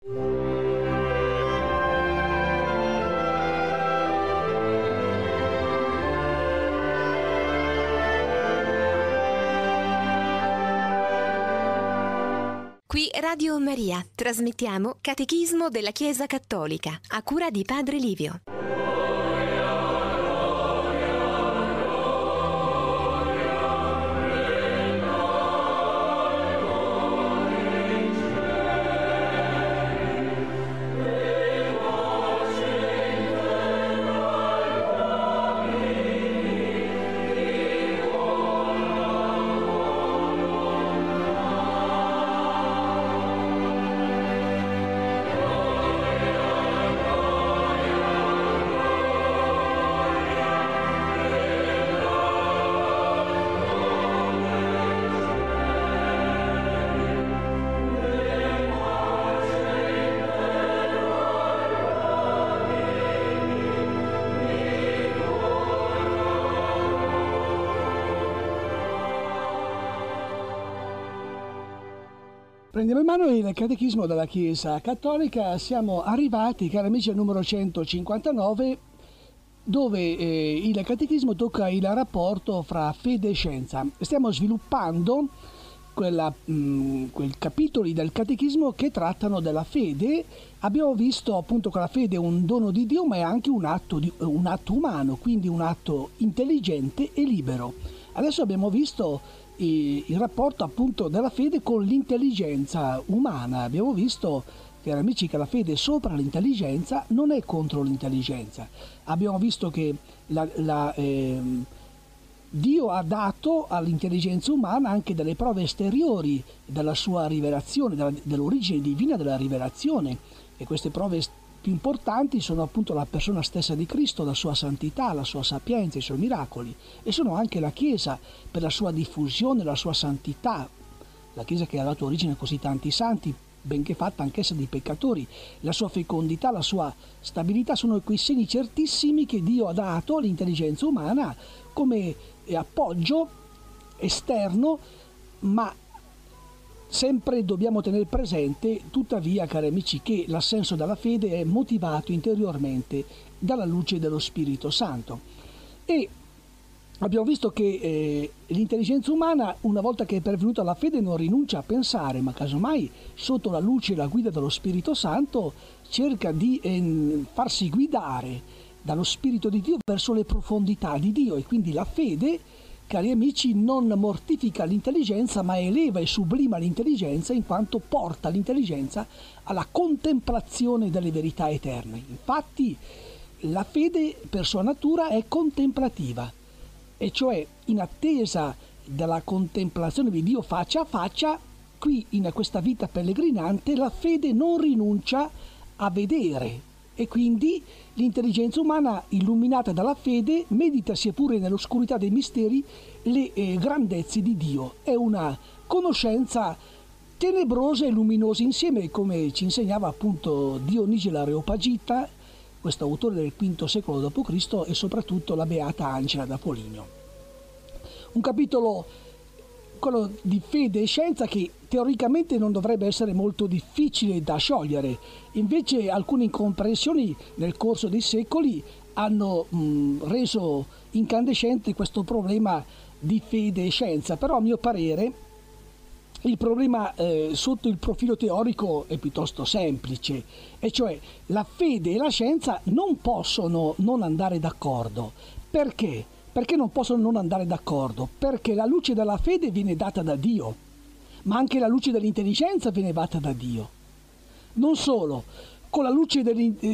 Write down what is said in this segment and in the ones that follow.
Qui Radio Maria, trasmettiamo Catechismo della Chiesa Cattolica, a cura di Padre Livio. Prendiamo in mano il Catechismo della Chiesa Cattolica. Siamo arrivati, cari amici, al numero 159, dove il Catechismo tocca il rapporto fra fede e scienza. Stiamo sviluppando quei capitoli del Catechismo che trattano della fede. Abbiamo visto appunto che la fede è un dono di Dio, ma è anche un atto umano, quindi un atto intelligente e libero. Adesso abbiamo visto il rapporto appunto della fede con l'intelligenza umana. Abbiamo visto, cari amici, che la fede è sopra l'intelligenza, non è contro l'intelligenza. Abbiamo visto che Dio ha dato all'intelligenza umana anche delle prove esteriori della sua rivelazione, dell'origine divina della rivelazione, e queste prove più importanti sono appunto la persona stessa di Cristo, la sua santità, la sua sapienza, i suoi miracoli, e sono anche la Chiesa per la sua diffusione, la sua santità, la Chiesa che ha dato origine a così tanti santi, benché fatta anch'essa di peccatori. La sua fecondità, la sua stabilità sono quei segni certissimi che Dio ha dato all'intelligenza umana come appoggio esterno, ma sempre dobbiamo tenere presente, tuttavia, cari amici, che l'assenso della fede è motivato interiormente dalla luce dello Spirito Santo. E abbiamo visto che l'intelligenza umana, una volta che è pervenuta la fede, non rinuncia a pensare, ma casomai, sotto la luce e la guida dello Spirito Santo, cerca di farsi guidare dallo Spirito di Dio verso le profondità di Dio. E quindi la fede, cari amici, non mortifica l'intelligenza, ma eleva e sublima l'intelligenza, in quanto porta l'intelligenza alla contemplazione delle verità eterne. Infatti la fede per sua natura è contemplativa, e cioè in attesa della contemplazione di Dio faccia a faccia. Qui in questa vita pellegrinante la fede non rinuncia a vedere, e quindi l'intelligenza umana, illuminata dalla fede, medita, sia pure nell'oscurità dei misteri, le grandezze di Dio. È una conoscenza tenebrosa e luminosa insieme, come ci insegnava appunto Dionigi l'Areopagita, questo autore del V secolo d.C., e soprattutto la beata Angela da Foligno. Un capitolo, quello di fede e scienza, che teoricamente non dovrebbe essere molto difficile da sciogliere. Invece alcune incomprensioni nel corso dei secoli hanno reso incandescente questo problema di fede e scienza. Però, a mio parere, il problema sotto il profilo teorico è piuttosto semplice, e cioè la fede e la scienza non possono non andare d'accordo. Perché? Perché non possono non andare d'accordo? Perché la luce della fede viene data da Dio, ma anche la luce dell'intelligenza viene data da Dio. Non solo, con la luce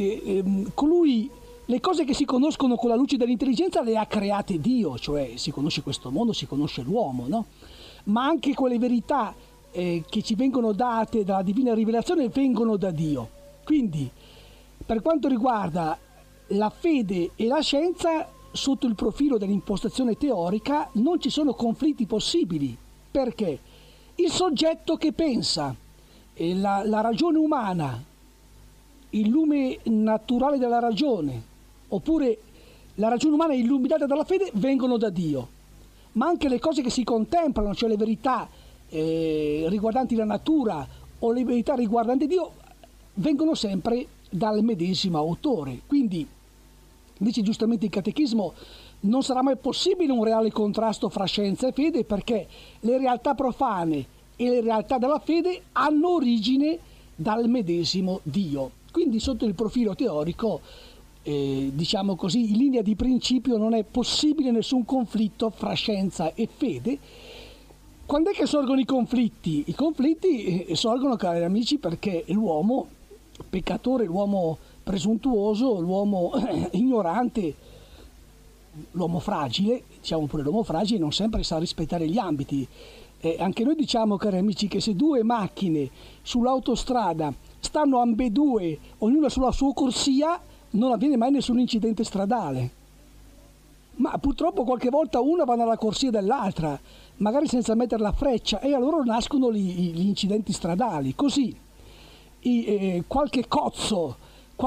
colui, le cose che si conoscono con la luce dell'intelligenza le ha create Dio, cioè si conosce questo mondo, si conosce l'uomo, no? Ma anche quelle verità che ci vengono date dalla divina rivelazione vengono da Dio. Quindi, per quanto riguarda la fede e la scienza, sotto il profilo dell'impostazione teorica non ci sono conflitti possibili. Perché? Il soggetto che pensa, la ragione umana, il lume naturale della ragione, oppure la ragione umana illuminata dalla fede, vengono da Dio. Ma anche le cose che si contemplano, cioè le verità riguardanti la natura o le verità riguardanti Dio, vengono sempre dal medesimo autore. Quindi, dice giustamente il Catechismo, non sarà mai possibile un reale contrasto fra scienza e fede, perché le realtà profane e le realtà della fede hanno origine dal medesimo Dio. Quindi sotto il profilo teorico, diciamo così, in linea di principio non è possibile nessun conflitto fra scienza e fede. Quando è che sorgono i conflitti? I conflitti sorgono, cari amici, perché l'uomo peccatore, l'uomo presuntuoso, l'uomo ignorante, l'uomo fragile, diciamo pure l'uomo fragile, non sempre sa rispettare gli ambiti. Anche noi diciamo, cari amici, che se due macchine sull'autostrada stanno ambedue, ognuna sulla sua corsia, non avviene mai nessun incidente stradale. Ma purtroppo qualche volta una va nella corsia dell'altra, magari senza mettere la freccia, e allora nascono gli incidenti stradali. Così qualche cozzo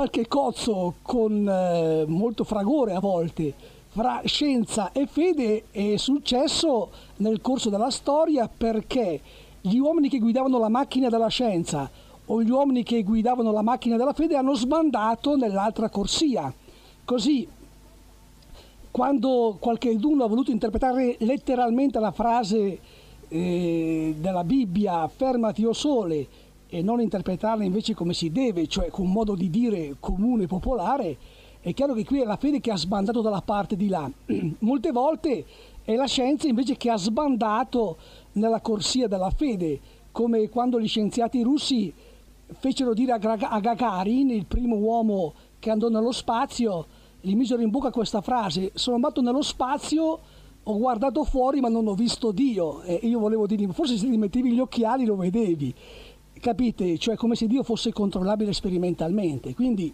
con molto fragore a volte fra scienza e fede è successo nel corso della storia, perché gli uomini che guidavano la macchina della scienza o gli uomini che guidavano la macchina della fede hanno sbandato nell'altra corsia. Così, quando qualcuno ha voluto interpretare letteralmente la frase della Bibbia "fermati o sole" e non interpretarla invece come si deve, cioè con un modo di dire comune e popolare, è chiaro che qui è la fede che ha sbandato dalla parte di là. Molte volte è la scienza invece che ha sbandato nella corsia della fede, come quando gli scienziati russi fecero dire a Gagarin, il primo uomo che andò nello spazio, gli misero in bocca questa frase: sono andato nello spazio, ho guardato fuori ma non ho visto Dio. E io volevo dirgli: forse se ti mettevi gli occhiali lo vedevi. Capite? Cioè come se Dio fosse controllabile sperimentalmente. Quindi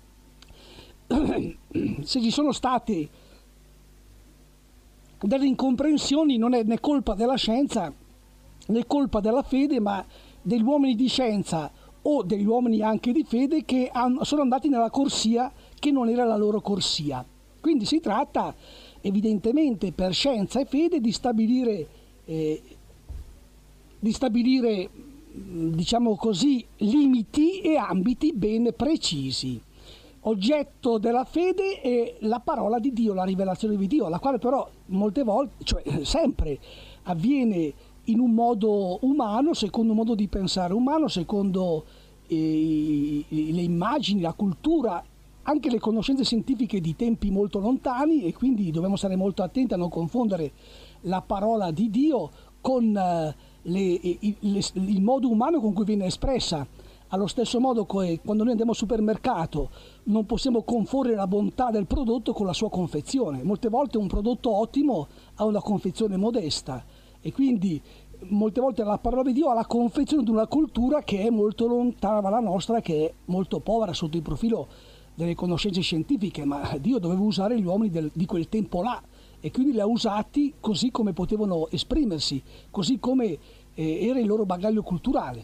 se ci sono state delle incomprensioni non è né colpa della scienza né colpa della fede, ma degli uomini di scienza o degli uomini anche di fede che sono andati nella corsia che non era la loro corsia. Quindi si tratta evidentemente per scienza e fede di stabilire diciamo così, limiti e ambiti ben precisi. Oggetto della fede è la parola di Dio, la rivelazione di Dio, la quale però molte volte, cioè sempre, avviene in un modo umano, secondo un modo di pensare umano, secondo le immagini, la cultura, anche le conoscenze scientifiche di tempi molto lontani, e quindi dobbiamo stare molto attenti a non confondere la parola di Dio con il modo umano con cui viene espressa. Allo stesso modo che quando noi andiamo al supermercato non possiamo confondere la bontà del prodotto con la sua confezione. Molte volte un prodotto ottimo ha una confezione modesta, e quindi molte volte la parola di Dio ha la confezione di una cultura che è molto lontana dalla nostra, che è molto povera sotto il profilo delle conoscenze scientifiche, ma Dio doveva usare gli uomini di quel tempo là, e quindi li ha usati così come potevano esprimersi, così come era il loro bagaglio culturale.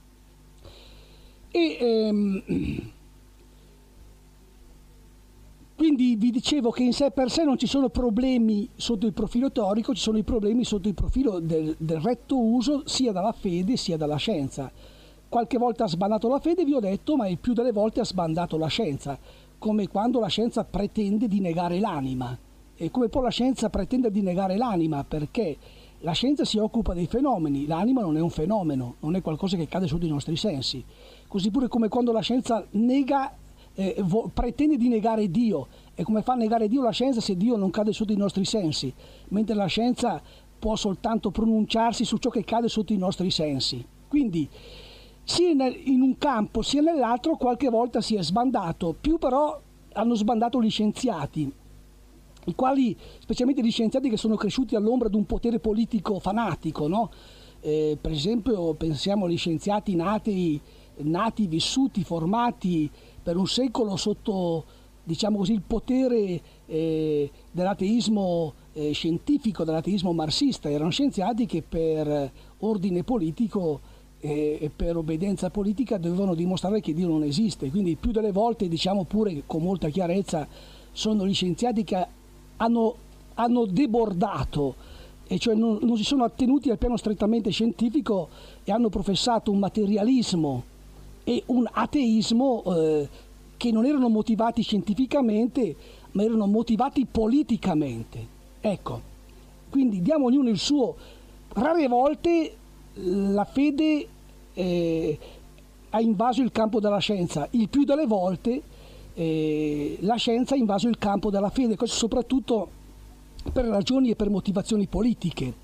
Quindi vi dicevo che in sé per sé non ci sono problemi sotto il profilo teorico, ci sono i problemi sotto il profilo del retto uso sia dalla fede sia dalla scienza. Qualche volta ha sbandato la fede, vi ho detto, ma il più delle volte ha sbandato la scienza, come quando la scienza pretende di negare l'anima. E come poi la scienza pretende di negare l'anima, perché la scienza si occupa dei fenomeni, l'anima non è un fenomeno, non è qualcosa che cade sotto i nostri sensi. Così pure come quando la scienza pretende di negare Dio. E come fa a negare Dio la scienza se Dio non cade sotto i nostri sensi? Mentre la scienza può soltanto pronunciarsi su ciò che cade sotto i nostri sensi. Quindi sia in un campo sia nell'altro qualche volta si è sbandato, più però hanno sbandato gli scienziati, i quali, specialmente gli scienziati che sono cresciuti all'ombra di un potere politico fanatico, no? Per esempio pensiamo agli scienziati nati, vissuti, formati per un secolo sotto, diciamo così, il potere dell'ateismo scientifico, dell'ateismo marxista. Erano scienziati che per ordine politico e per obbedienza politica dovevano dimostrare che Dio non esiste. Quindi più delle volte, diciamo pure con molta chiarezza, sono gli scienziati che hanno debordato, e cioè non si sono attenuti al piano strettamente scientifico e hanno professato un materialismo e un ateismo che non erano motivati scientificamente, ma erano motivati politicamente. Ecco, quindi diamo ognuno il suo. Rare volte la fede ha invaso il campo della scienza, il più delle volte la scienza ha invaso il campo della fede, questo soprattutto per ragioni e per motivazioni politiche.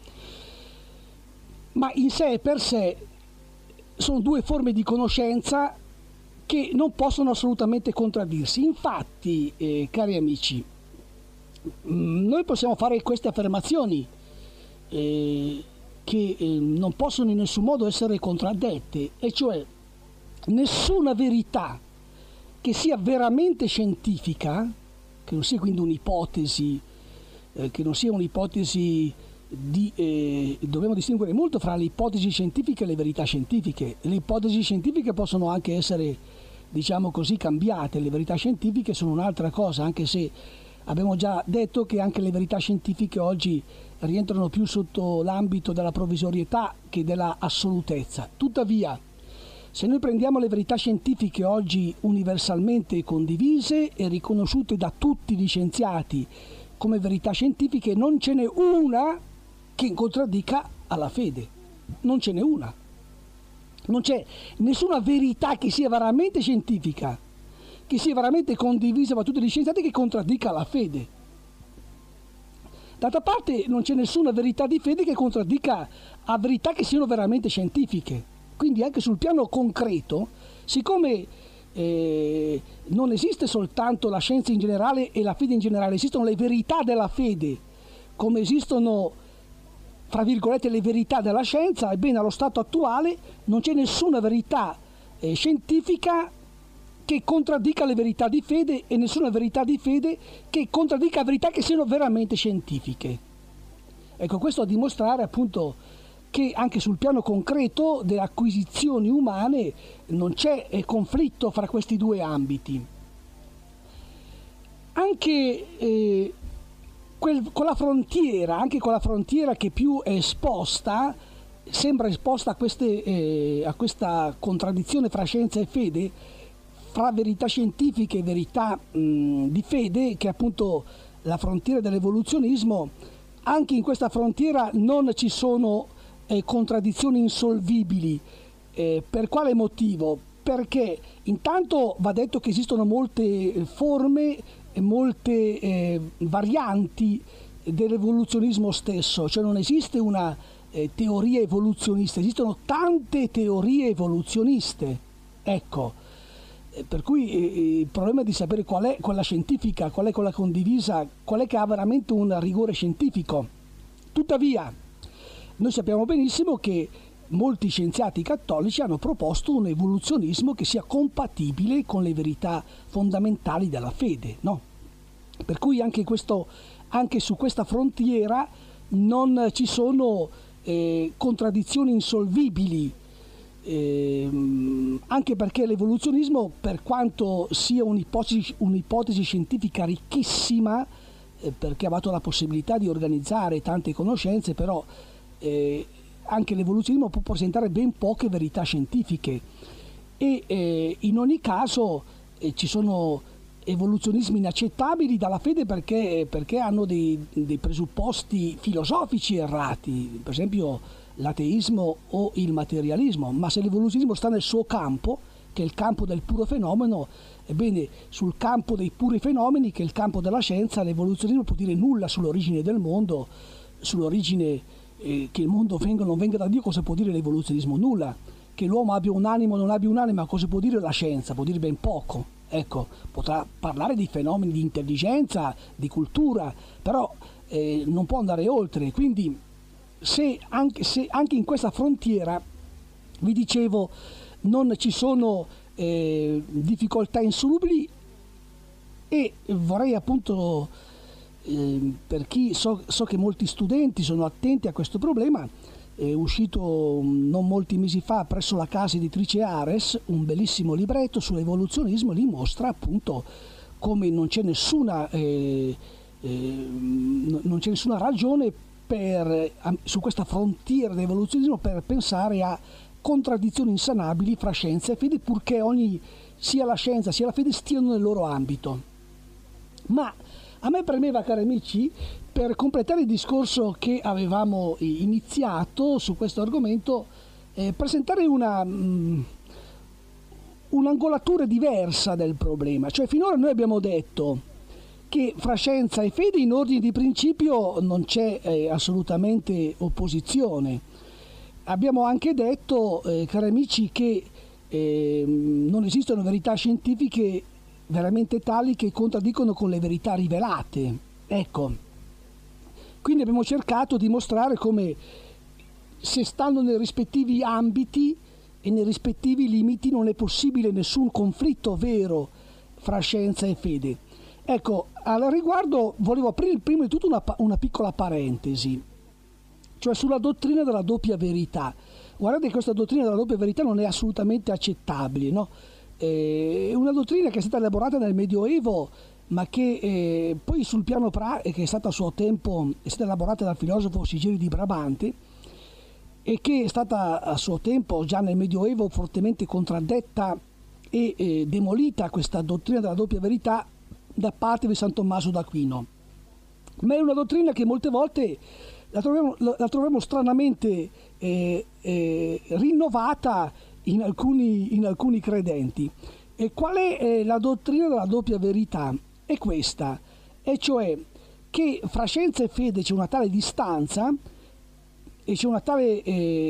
Ma in sé e per sé sono due forme di conoscenza che non possono assolutamente contraddirsi. Infatti, cari amici, noi possiamo fare queste affermazioni che non possono in nessun modo essere contraddette, e cioè nessuna verità che sia veramente scientifica, che non sia quindi un'ipotesi, che non sia un'ipotesi dobbiamo distinguere molto fra le ipotesi scientifiche e le verità scientifiche. Le ipotesi scientifiche possono anche essere, diciamo così, cambiate, le verità scientifiche sono un'altra cosa, anche se abbiamo già detto che anche le verità scientifiche oggi rientrano più sotto l'ambito della provvisorietà che della assolutezza. Tuttavia, se noi prendiamo le verità scientifiche oggi universalmente condivise e riconosciute da tutti gli scienziati come verità scientifiche, non ce n'è una che contraddica alla fede. Non ce n'è una. Non c'è nessuna verità che sia veramente scientifica, che sia veramente condivisa da tutti gli scienziati, che contraddica la fede. D'altra parte non c'è nessuna verità di fede che contraddica a verità che siano veramente scientifiche. Quindi anche sul piano concreto, siccome non esiste soltanto la scienza in generale e la fede in generale, esistono le verità della fede, come esistono, fra virgolette, le verità della scienza, ebbene allo stato attuale non c'è nessuna verità scientifica che contraddica le verità di fede e nessuna verità di fede che contraddica verità che siano veramente scientifiche. Ecco, questo a dimostrare appunto che anche sul piano concreto delle acquisizioni umane non c'è conflitto fra questi due ambiti. Anche con la frontiera che più è esposta, sembra esposta a questa contraddizione fra scienza e fede, fra verità scientifiche e verità di fede, che è appunto la frontiera dell'evoluzionismo. Anche in questa frontiera non ci sono contraddizioni insolvibili. Per quale motivo? Perché intanto va detto che esistono molte forme e molte varianti dell'evoluzionismo stesso, cioè non esiste una teoria evoluzionista, esistono tante teorie evoluzioniste. Ecco, per cui il problema è di sapere qual è quella scientifica, qual è quella condivisa, qual è che ha veramente un rigore scientifico. Tuttavia, noi sappiamo benissimo che molti scienziati cattolici hanno proposto un evoluzionismo che sia compatibile con le verità fondamentali della fede, no? Per cui anche su questa frontiera non ci sono contraddizioni insolvibili, anche perché l'evoluzionismo, per quanto sia un'ipotesi scientifica ricchissima, perché ha dato la possibilità di organizzare tante conoscenze, però anche l'evoluzionismo può presentare ben poche verità scientifiche e in ogni caso ci sono evoluzionismi inaccettabili dalla fede perché hanno dei presupposti filosofici errati, per esempio l'ateismo o il materialismo. Ma se l'evoluzionismo sta nel suo campo, che è il campo del puro fenomeno, ebbene sul campo dei puri fenomeni, che è il campo della scienza, l'evoluzionismo può dire nulla sull'origine del mondo, sull'origine che il mondo non venga da Dio. Cosa può dire l'evoluzionismo? Nulla. Che l'uomo abbia un animo o non abbia un anima, cosa può dire la scienza? Può dire ben poco. Ecco, potrà parlare di fenomeni di intelligenza, di cultura, però non può andare oltre. Quindi anche in questa frontiera, vi dicevo, non ci sono difficoltà insolubili, e vorrei appunto, per chi so che molti studenti sono attenti a questo problema, è uscito non molti mesi fa presso la casa editrice Ares un bellissimo libretto sull'evoluzionismo. Li mostra appunto come non c'è nessuna ragione su questa frontiera dell'evoluzionismo per pensare a contraddizioni insanabili fra scienza e fede, purché sia la scienza sia la fede stiano nel loro ambito. Ma a me premeva, cari amici, per completare il discorso che avevamo iniziato su questo argomento, presentare un'angolatura diversa del problema. Cioè, finora noi abbiamo detto che fra scienza e fede in ordine di principio non c'è assolutamente opposizione. Abbiamo anche detto, cari amici, che non esistono verità scientifiche veramente tali che contraddicono con le verità rivelate. Ecco, quindi abbiamo cercato di mostrare come, se stanno nei rispettivi ambiti e nei rispettivi limiti, non è possibile nessun conflitto vero fra scienza e fede. Ecco, al riguardo volevo aprire prima di tutto una piccola parentesi, cioè sulla dottrina della doppia verità. Guardate che questa dottrina della doppia verità non è assolutamente accettabile, no? È una dottrina che è stata elaborata nel Medioevo, ma che poi sul piano che è stata a suo tempo è stata elaborata dal filosofo Sigeri di Brabante, e che è stata a suo tempo, già nel Medioevo, fortemente contraddetta e demolita questa dottrina della doppia verità da parte di San Tommaso d'Aquino. Ma è una dottrina che molte volte la troviamo stranamente rinnovata in alcuni credenti. E qual è la dottrina della doppia verità? È questa, e cioè che fra scienza e fede c'è una tale distanza e c'è una tale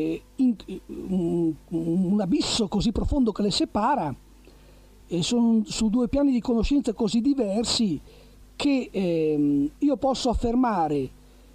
un abisso così profondo che le separa, e sono su due piani di conoscenza così diversi, che io posso affermare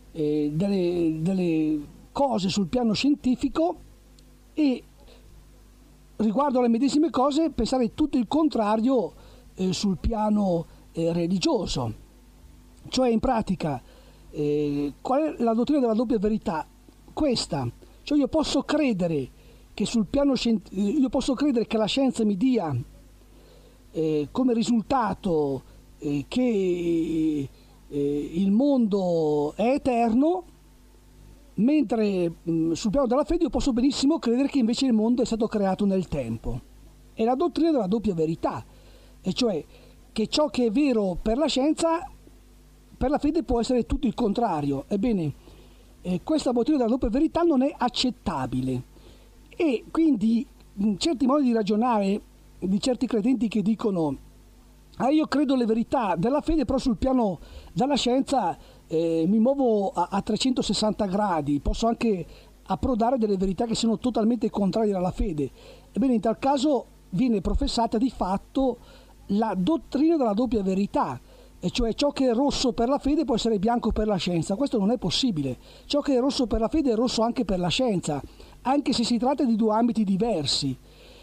delle cose sul piano scientifico e riguardo alle medesime cose pensare tutto il contrario sul piano religioso. Cioè, in pratica, qual è la dottrina della doppia verità? Questa, cioè io posso credere che sul piano io posso credere che la scienza mi dia come risultato che il mondo è eterno, mentre sul piano della fede io posso benissimo credere che invece il mondo è stato creato nel tempo. È la dottrina della doppia verità, e cioè che ciò che è vero per la scienza, per la fede può essere tutto il contrario. Ebbene, questa dottrina della doppia verità non è accettabile, e quindi certi modi di ragionare di certi credenti che dicono io credo le verità della fede, però sul piano della scienza mi muovo a 360 gradi, posso anche approdare delle verità che sono totalmente contrarie alla fede. Ebbene, in tal caso viene professata di fatto la dottrina della doppia verità, e cioè ciò che è rosso per la fede può essere bianco per la scienza. Questo non è possibile. Ciò che è rosso per la fede è rosso anche per la scienza, anche se si tratta di due ambiti diversi.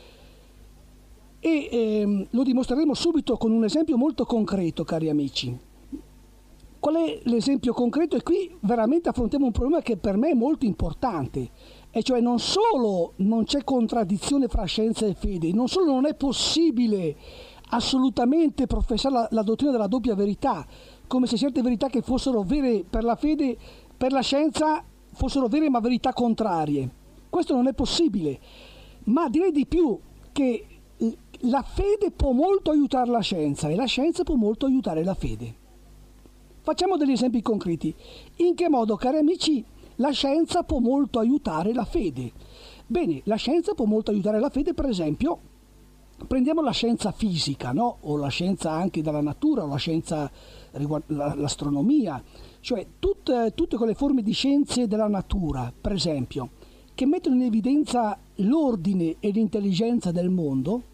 E lo dimostreremo subito con un esempio molto concreto, cari amici. Qual è l'esempio concreto? E qui veramente affrontiamo un problema che per me è molto importante, e cioè non solo non c'è contraddizione fra scienza e fede, non solo non è possibile assolutamente professare la dottrina della doppia verità, come se certe verità che fossero vere per la fede, per la scienza fossero vere ma verità contrarie. Questo non è possibile, ma direi di più, che la fede può molto aiutare la scienza e la scienza può molto aiutare la fede. Facciamo degli esempi concreti. In che modo, cari amici, la scienza può molto aiutare la fede? Bene, la scienza può molto aiutare la fede, per esempio, prendiamo la scienza fisica, no? O la scienza anche della natura, o la scienza l'astronomia, cioè tutte quelle forme di scienze della natura, per esempio, che mettono in evidenza l'ordine e l'intelligenza del mondo,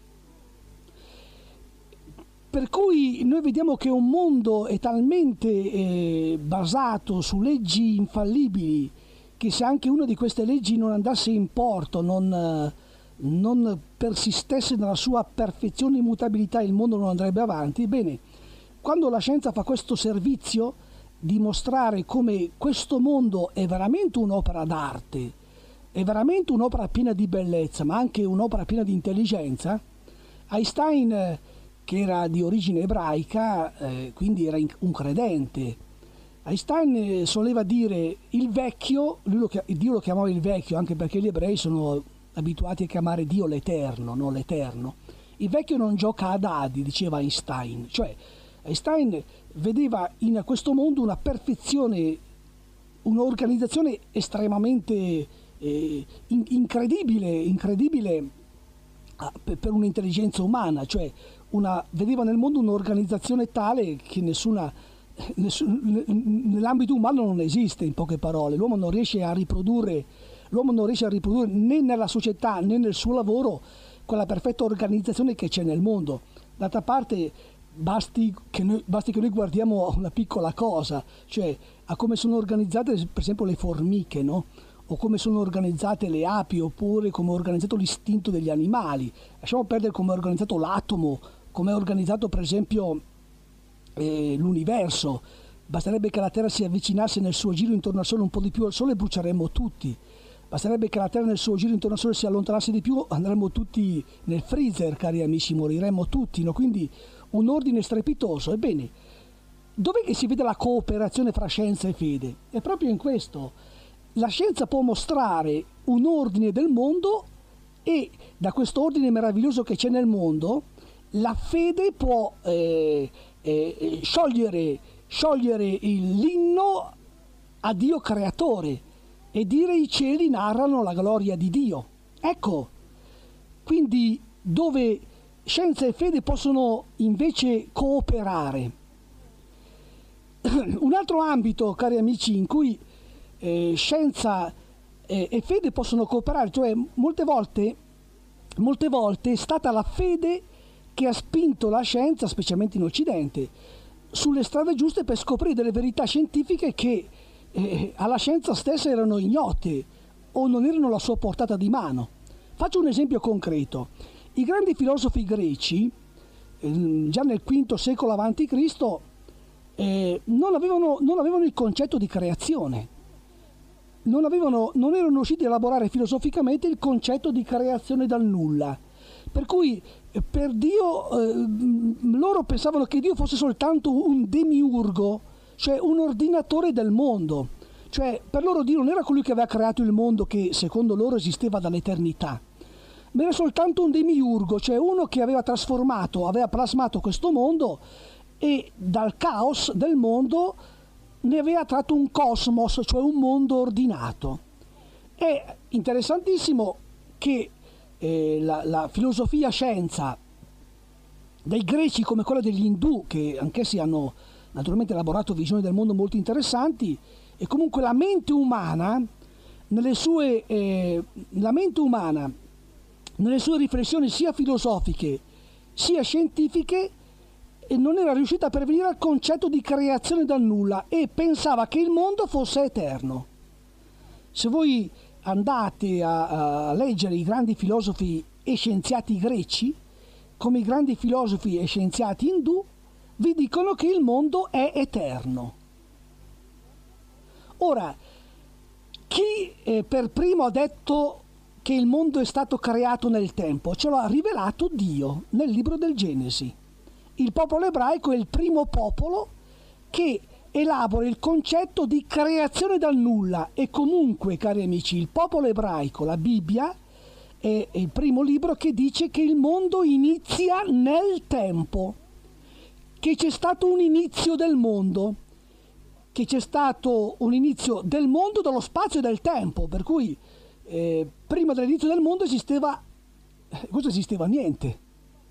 per cui noi vediamo che un mondo è talmente basato su leggi infallibili che se anche una di queste leggi non andasse in porto, non persistesse nella sua perfezione e immutabilità, il mondo non andrebbe avanti. Bene, quando la scienza fa questo servizio di mostrare come questo mondo è veramente un'opera d'arte, è veramente un'opera piena di bellezza, ma anche un'opera piena di intelligenza, Einstein, che era di origine ebraica, quindi era un credente, Einstein soleva dire il vecchio, Dio lo chiamava il vecchio, anche perché gli ebrei sono abituati a chiamare Dio l'Eterno, no? L'Eterno. Il vecchio non gioca a dadi, diceva Einstein. Cioè, Einstein vedeva in questo mondo una perfezione, un'organizzazione estremamente incredibile per un'intelligenza umana. Cioè, vedeva nel mondo un'organizzazione tale che nell'ambito umano non esiste, in poche parole. L'uomo non riesce a riprodurre né nella società né nel suo lavoro quella perfetta organizzazione che c'è nel mondo. D'altra parte basti che noi guardiamo una piccola cosa, cioè a come sono organizzate per esempio le formiche, no? O come sono organizzate le api, oppure come è organizzato l'istinto degli animali. Lasciamo perdere come è organizzato l'atomo, come è organizzato per esempio l'universo. Basterebbe che la Terra si avvicinasse nel suo giro intorno al Sole un po' di più al Sole e bruceremmo tutti. Basterebbe che la Terra nel suo giro intorno al Sole si allontanasse di più, andremmo tutti nel freezer, cari amici, moriremmo tutti, no? Quindi un ordine strepitoso. Ebbene, dov'è che si vede la cooperazione fra scienza e fede? È proprio in questo. La scienza può mostrare un ordine del mondo e da questo ordine meraviglioso che c'è nel mondo, la fede può sciogliere l'inno a Dio creatore e dire i cieli narrano la gloria di Dio. Ecco, quindi dove scienza e fede possono invece cooperare. Un altro ambito, cari amici, in cui scienza e fede possono cooperare, cioè molte volte è stata la fede che ha spinto la scienza, specialmente in Occidente, sulle strade giuste per scoprire delle verità scientifiche che alla scienza stessa erano ignote o non erano alla sua portata di mano. Faccio un esempio concreto. I grandi filosofi greci, già nel V secolo a.C., non avevano il concetto di creazione. Non erano riusciti a elaborare filosoficamente il concetto di creazione dal nulla. Per cui per Dio loro pensavano che Dio fosse soltanto un demiurgo, cioè un ordinatore del mondo. Cioè per loro Dio non era colui che aveva creato il mondo che secondo loro esisteva dall'eternità, ma era soltanto un demiurgo, cioè uno che aveva plasmato questo mondo e dal caos del mondo ne aveva tratto un cosmos, cioè un mondo ordinato. È interessantissimo che la filosofia scienza dei greci come quella degli indù, che anch'essi hanno naturalmente elaborato visioni del mondo molto interessanti, e comunque la mente umana nelle sue riflessioni sia filosofiche sia scientifiche non era riuscita a pervenire al concetto di creazione dal nulla e pensava che il mondo fosse eterno. Se voi andate a leggere i grandi filosofi e scienziati greci, come i grandi filosofi e scienziati indù, vi dicono che il mondo è eterno. Ora, chi per primo ha detto che il mondo è stato creato nel tempo? Ce l'ha rivelato Dio nel libro del Genesi. Il popolo ebraico è il primo popolo che elabora il concetto di creazione dal nulla e comunque, cari amici, il popolo ebraico, la Bibbia, è il primo libro che dice che il mondo inizia nel tempo, che c'è stato un inizio del mondo, che c'è stato un inizio del mondo, dello spazio e del tempo, per cui prima dell'inizio del mondo esisteva niente.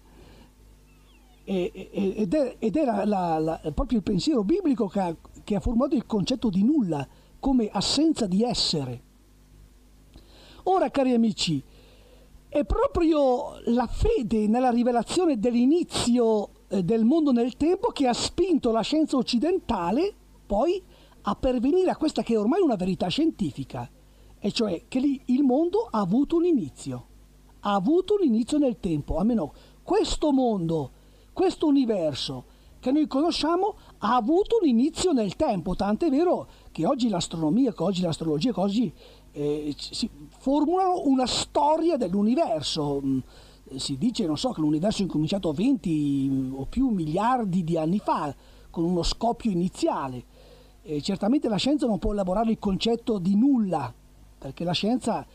Ed era proprio il pensiero biblico che ha formato il concetto di nulla come assenza di essere. Ora, cari amici, è proprio la fede nella rivelazione dell'inizio del mondo nel tempo che ha spinto la scienza occidentale poi a pervenire a questa che è ormai una verità scientifica, e cioè che il mondo ha avuto un inizio nel tempo, almeno questo mondo, questo universo che noi conosciamo ha avuto un inizio nel tempo, tant'è vero che oggi l'astronomia, che oggi l'astrologia, che oggi si formulano una storia dell'universo. Si dice, non so, che l'universo è incominciato 20 o più miliardi di anni fa, con uno scoppio iniziale. Certamente la scienza non può elaborare il concetto di nulla, perché la scienza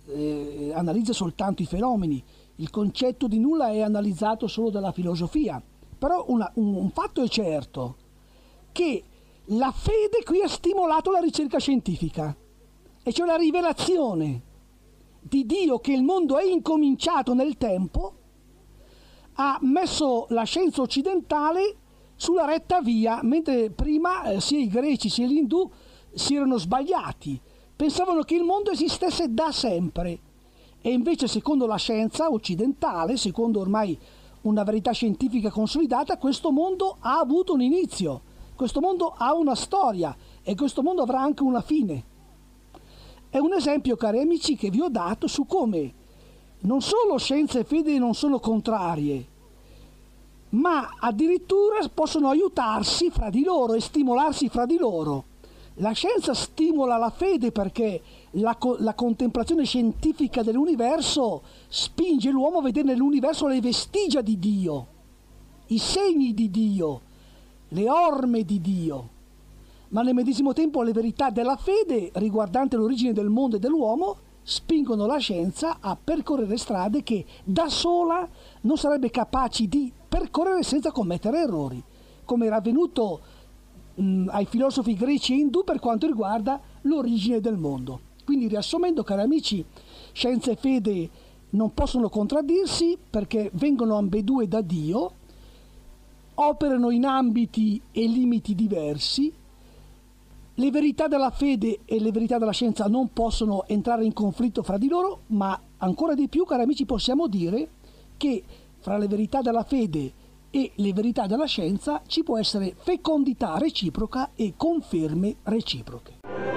analizza soltanto i fenomeni, il concetto di nulla è analizzato solo dalla filosofia. Però un fatto è certo, che la fede qui ha stimolato la ricerca scientifica, e cioè la rivelazione di Dio che il mondo è incominciato nel tempo ha messo la scienza occidentale sulla retta via, mentre prima sia i greci sia gli indù si erano sbagliati, pensavano che il mondo esistesse da sempre, e invece secondo la scienza occidentale, secondo ormai una verità scientifica consolidata, questo mondo ha avuto un inizio, questo mondo ha una storia e questo mondo avrà anche una fine. È un esempio, cari amici, che vi ho dato su come non solo scienza e fede non sono contrarie, ma addirittura possono aiutarsi fra di loro e stimolarsi fra di loro. La scienza stimola la fede perché la contemplazione scientifica dell'universo spinge l'uomo a vedere nell'universo le vestigia di Dio, i segni di Dio, le orme di Dio. Ma nel medesimo tempo le verità della fede riguardante l'origine del mondo e dell'uomo spingono la scienza a percorrere strade che da sola non sarebbe capace di percorrere senza commettere errori, come era avvenuto ai filosofi greci e indù per quanto riguarda l'origine del mondo. Quindi, riassumendo, cari amici, scienza e fede non possono contraddirsi perché vengono ambedue da Dio, operano in ambiti e limiti diversi. Le verità della fede e le verità della scienza non possono entrare in conflitto fra di loro, ma ancora di più, cari amici, possiamo dire che fra le verità della fede e le verità della scienza ci può essere fecondità reciproca e conferme reciproche.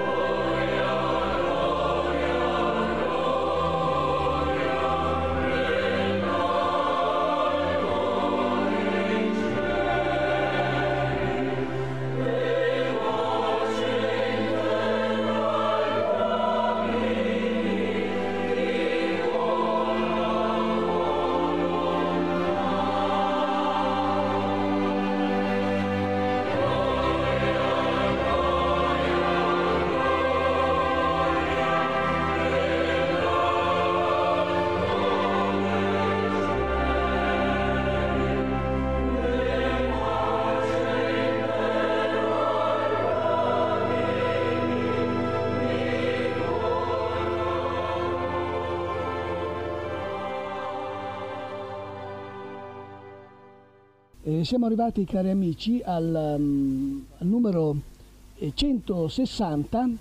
Siamo arrivati, cari amici, al numero 160,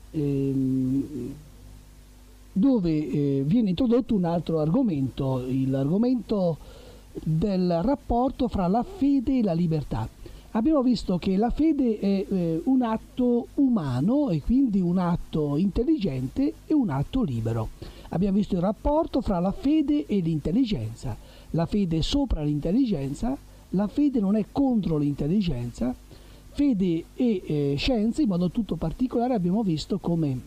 dove viene introdotto un altro argomento, l'argomento del rapporto fra la fede e la libertà. Abbiamo visto che la fede è un atto umano e quindi un atto intelligente e un atto libero. Abbiamo visto il rapporto fra la fede e l'intelligenza. La fede è sopra l'intelligenza. La fede non è contro l'intelligenza. Fede e scienza, in modo tutto particolare, abbiamo visto come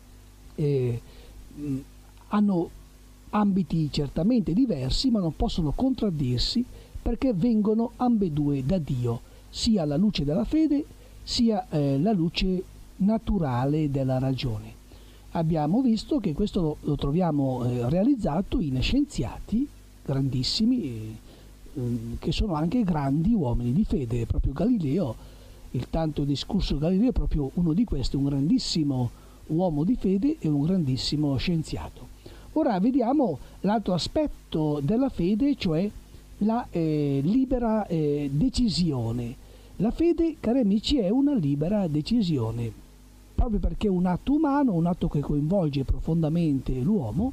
hanno ambiti certamente diversi, ma non possono contraddirsi perché vengono ambedue da Dio, sia la luce della fede sia la luce naturale della ragione. Abbiamo visto che questo lo troviamo realizzato in scienziati grandissimi, che sono anche grandi uomini di fede. Proprio Galileo, il tanto discusso Galileo, è proprio uno di questi, un grandissimo uomo di fede e un grandissimo scienziato. Ora vediamo l'altro aspetto della fede, cioè la libera decisione. La fede, cari amici, è una libera decisione, proprio perché è un atto umano, un atto che coinvolge profondamente l'uomo,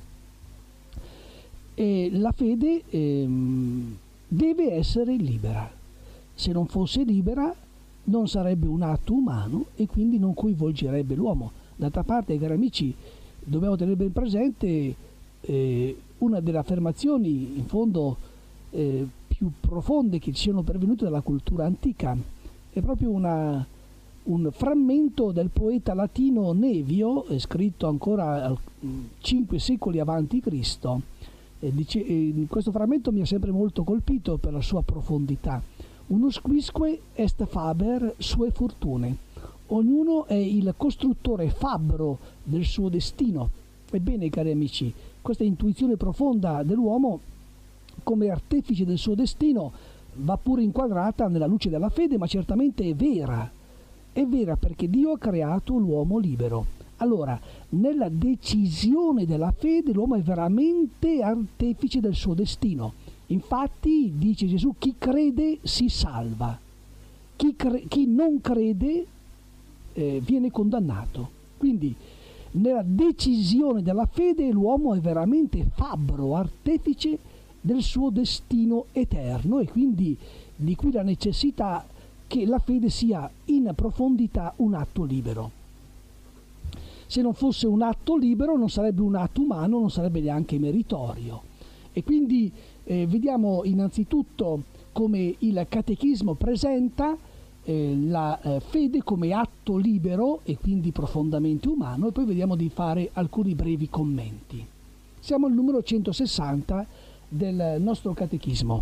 e la fede deve essere libera. Se non fosse libera non sarebbe un atto umano e quindi non coinvolgerebbe l'uomo. D'altra parte, cari amici, dobbiamo tenere ben presente una delle affermazioni in fondo più profonde che ci siano pervenute dalla cultura antica. È proprio un frammento del poeta latino Nevio, scritto ancora 5 secoli avanti Cristo. Questo frammento mi ha sempre molto colpito per la sua profondità. Unus quisque est faber sue fortune. Ognuno è il costruttore fabbro del suo destino. Ebbene, cari amici, questa intuizione profonda dell'uomo come artefice del suo destino va pure inquadrata nella luce della fede, ma certamente è vera. È vera perché Dio ha creato l'uomo libero. Allora, nella decisione della fede l'uomo è veramente artefice del suo destino. Infatti, dice Gesù, chi crede si salva, chi non crede viene condannato. Quindi, nella decisione della fede l'uomo è veramente fabbro, artefice del suo destino eterno, e quindi di qui la necessità che la fede sia in profondità un atto libero. Se non fosse un atto libero non sarebbe un atto umano, non sarebbe neanche meritorio. E quindi vediamo innanzitutto come il Catechismo presenta la fede come atto libero e quindi profondamente umano, e poi vediamo di fare alcuni brevi commenti. Siamo al numero 160 del nostro Catechismo.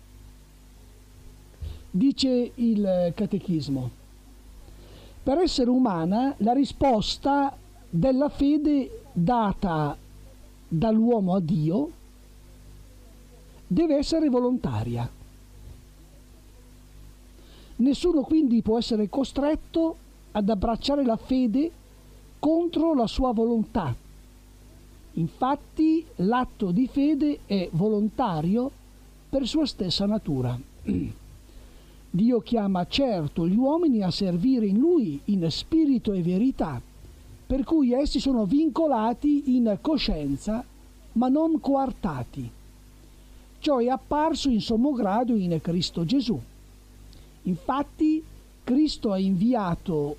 Dice il Catechismo: per essere umana la risposta della fede data dall'uomo a Dio deve essere volontaria. Nessuno quindi può essere costretto ad abbracciare la fede contro la sua volontà. Infatti l'atto di fede è volontario per sua stessa natura. Dio chiama certo gli uomini a servire in Lui in spirito e verità, per cui essi sono vincolati in coscienza ma non coartati. Ciò è apparso in sommo grado in Cristo Gesù. Infatti Cristo ha invitato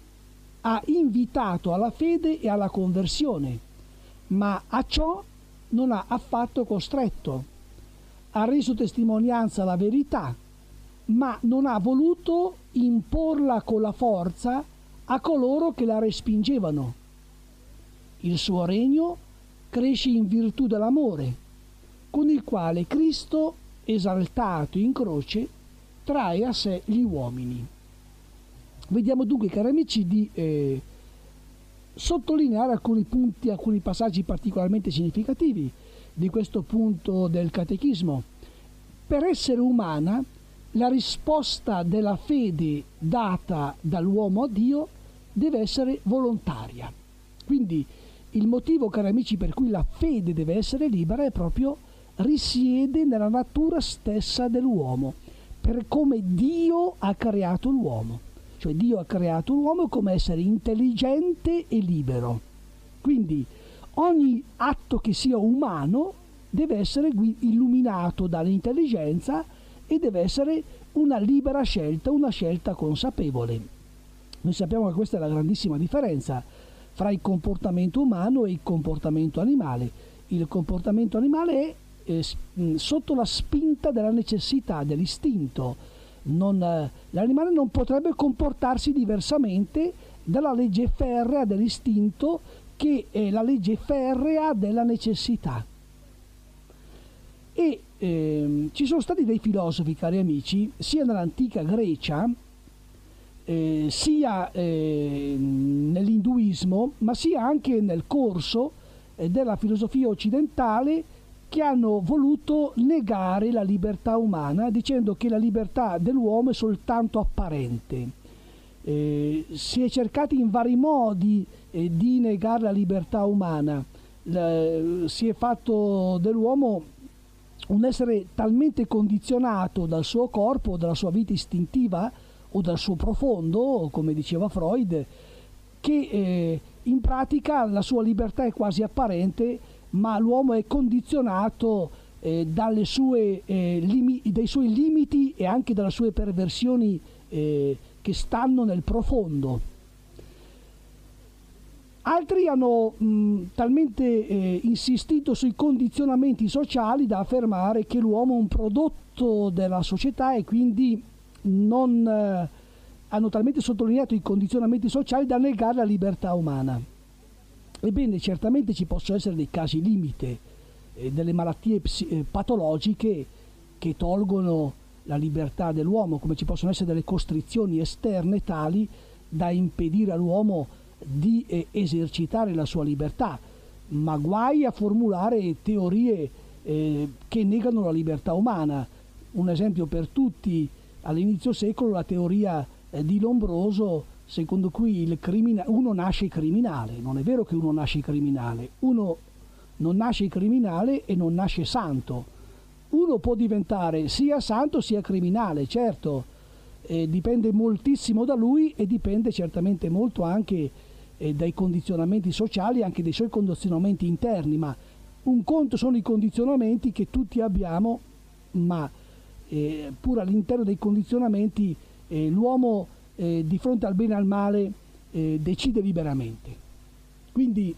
alla fede e alla conversione, ma a ciò non ha affatto costretto. Ha reso testimonianza alla verità, ma non ha voluto imporla con la forza a coloro che la respingevano. Il suo regno cresce in virtù dell'amore, con il quale Cristo, esaltato in croce, trae a sé gli uomini. Vediamo dunque, cari amici, di sottolineare alcuni punti, alcuni passaggi particolarmente significativi di questo punto del Catechismo. Per essere umana, la risposta della fede data dall'uomo a Dio deve essere volontaria. Quindi il motivo, cari amici, per cui la fede deve essere libera è proprio risiede nella natura stessa dell'uomo, per come Dio ha creato l'uomo. Cioè Dio ha creato l'uomo come essere intelligente e libero. Quindi ogni atto che sia umano deve essere illuminato dall'intelligenza e deve essere una libera scelta, una scelta consapevole. Noi sappiamo che questa è la grandissima differenza fra il comportamento umano e il comportamento animale. Il comportamento animale è sotto la spinta della necessità, dell'istinto. L'animale non potrebbe comportarsi diversamente dalla legge ferrea dell'istinto, che è la legge ferrea della necessità. E ci sono stati dei filosofi, cari amici, sia nell'antica Grecia sia nell'induismo, ma sia anche nel corso della filosofia occidentale, che hanno voluto negare la libertà umana, dicendo che la libertà dell'uomo è soltanto apparente. Si è cercato in vari modi di negare la libertà umana. Si è fatto dell'uomo un essere talmente condizionato dal suo corpo, dalla sua vita istintiva o dal suo profondo, come diceva Freud, che in pratica la sua libertà è quasi apparente, ma l'uomo è condizionato dai suoi limiti e anche dalle sue perversioni che stanno nel profondo. Altri hanno talmente insistito sui condizionamenti sociali da affermare che l'uomo è un prodotto della società, e quindi hanno talmente sottolineato i condizionamenti sociali da negare la libertà umana. Ebbene, certamente ci possono essere dei casi limite, delle malattie patologiche che tolgono la libertà dell'uomo, come ci possono essere delle costrizioni esterne tali da impedire all'uomo di esercitare la sua libertà. ma guai a formulare teorie che negano la libertà umana. Un esempio per tutti: all'inizio secolo la teoria di Lombroso, secondo cui uno nasce criminale. Non è vero che uno nasce criminale, uno non nasce criminale e non nasce santo. Uno può diventare sia santo sia criminale, certo, dipende moltissimo da lui e dipende certamente molto anche dai condizionamenti sociali, anche dei suoi condizionamenti interni, ma un conto sono i condizionamenti che tutti abbiamo, ma pur all'interno dei condizionamenti l'uomo di fronte al bene e al male decide liberamente. Quindi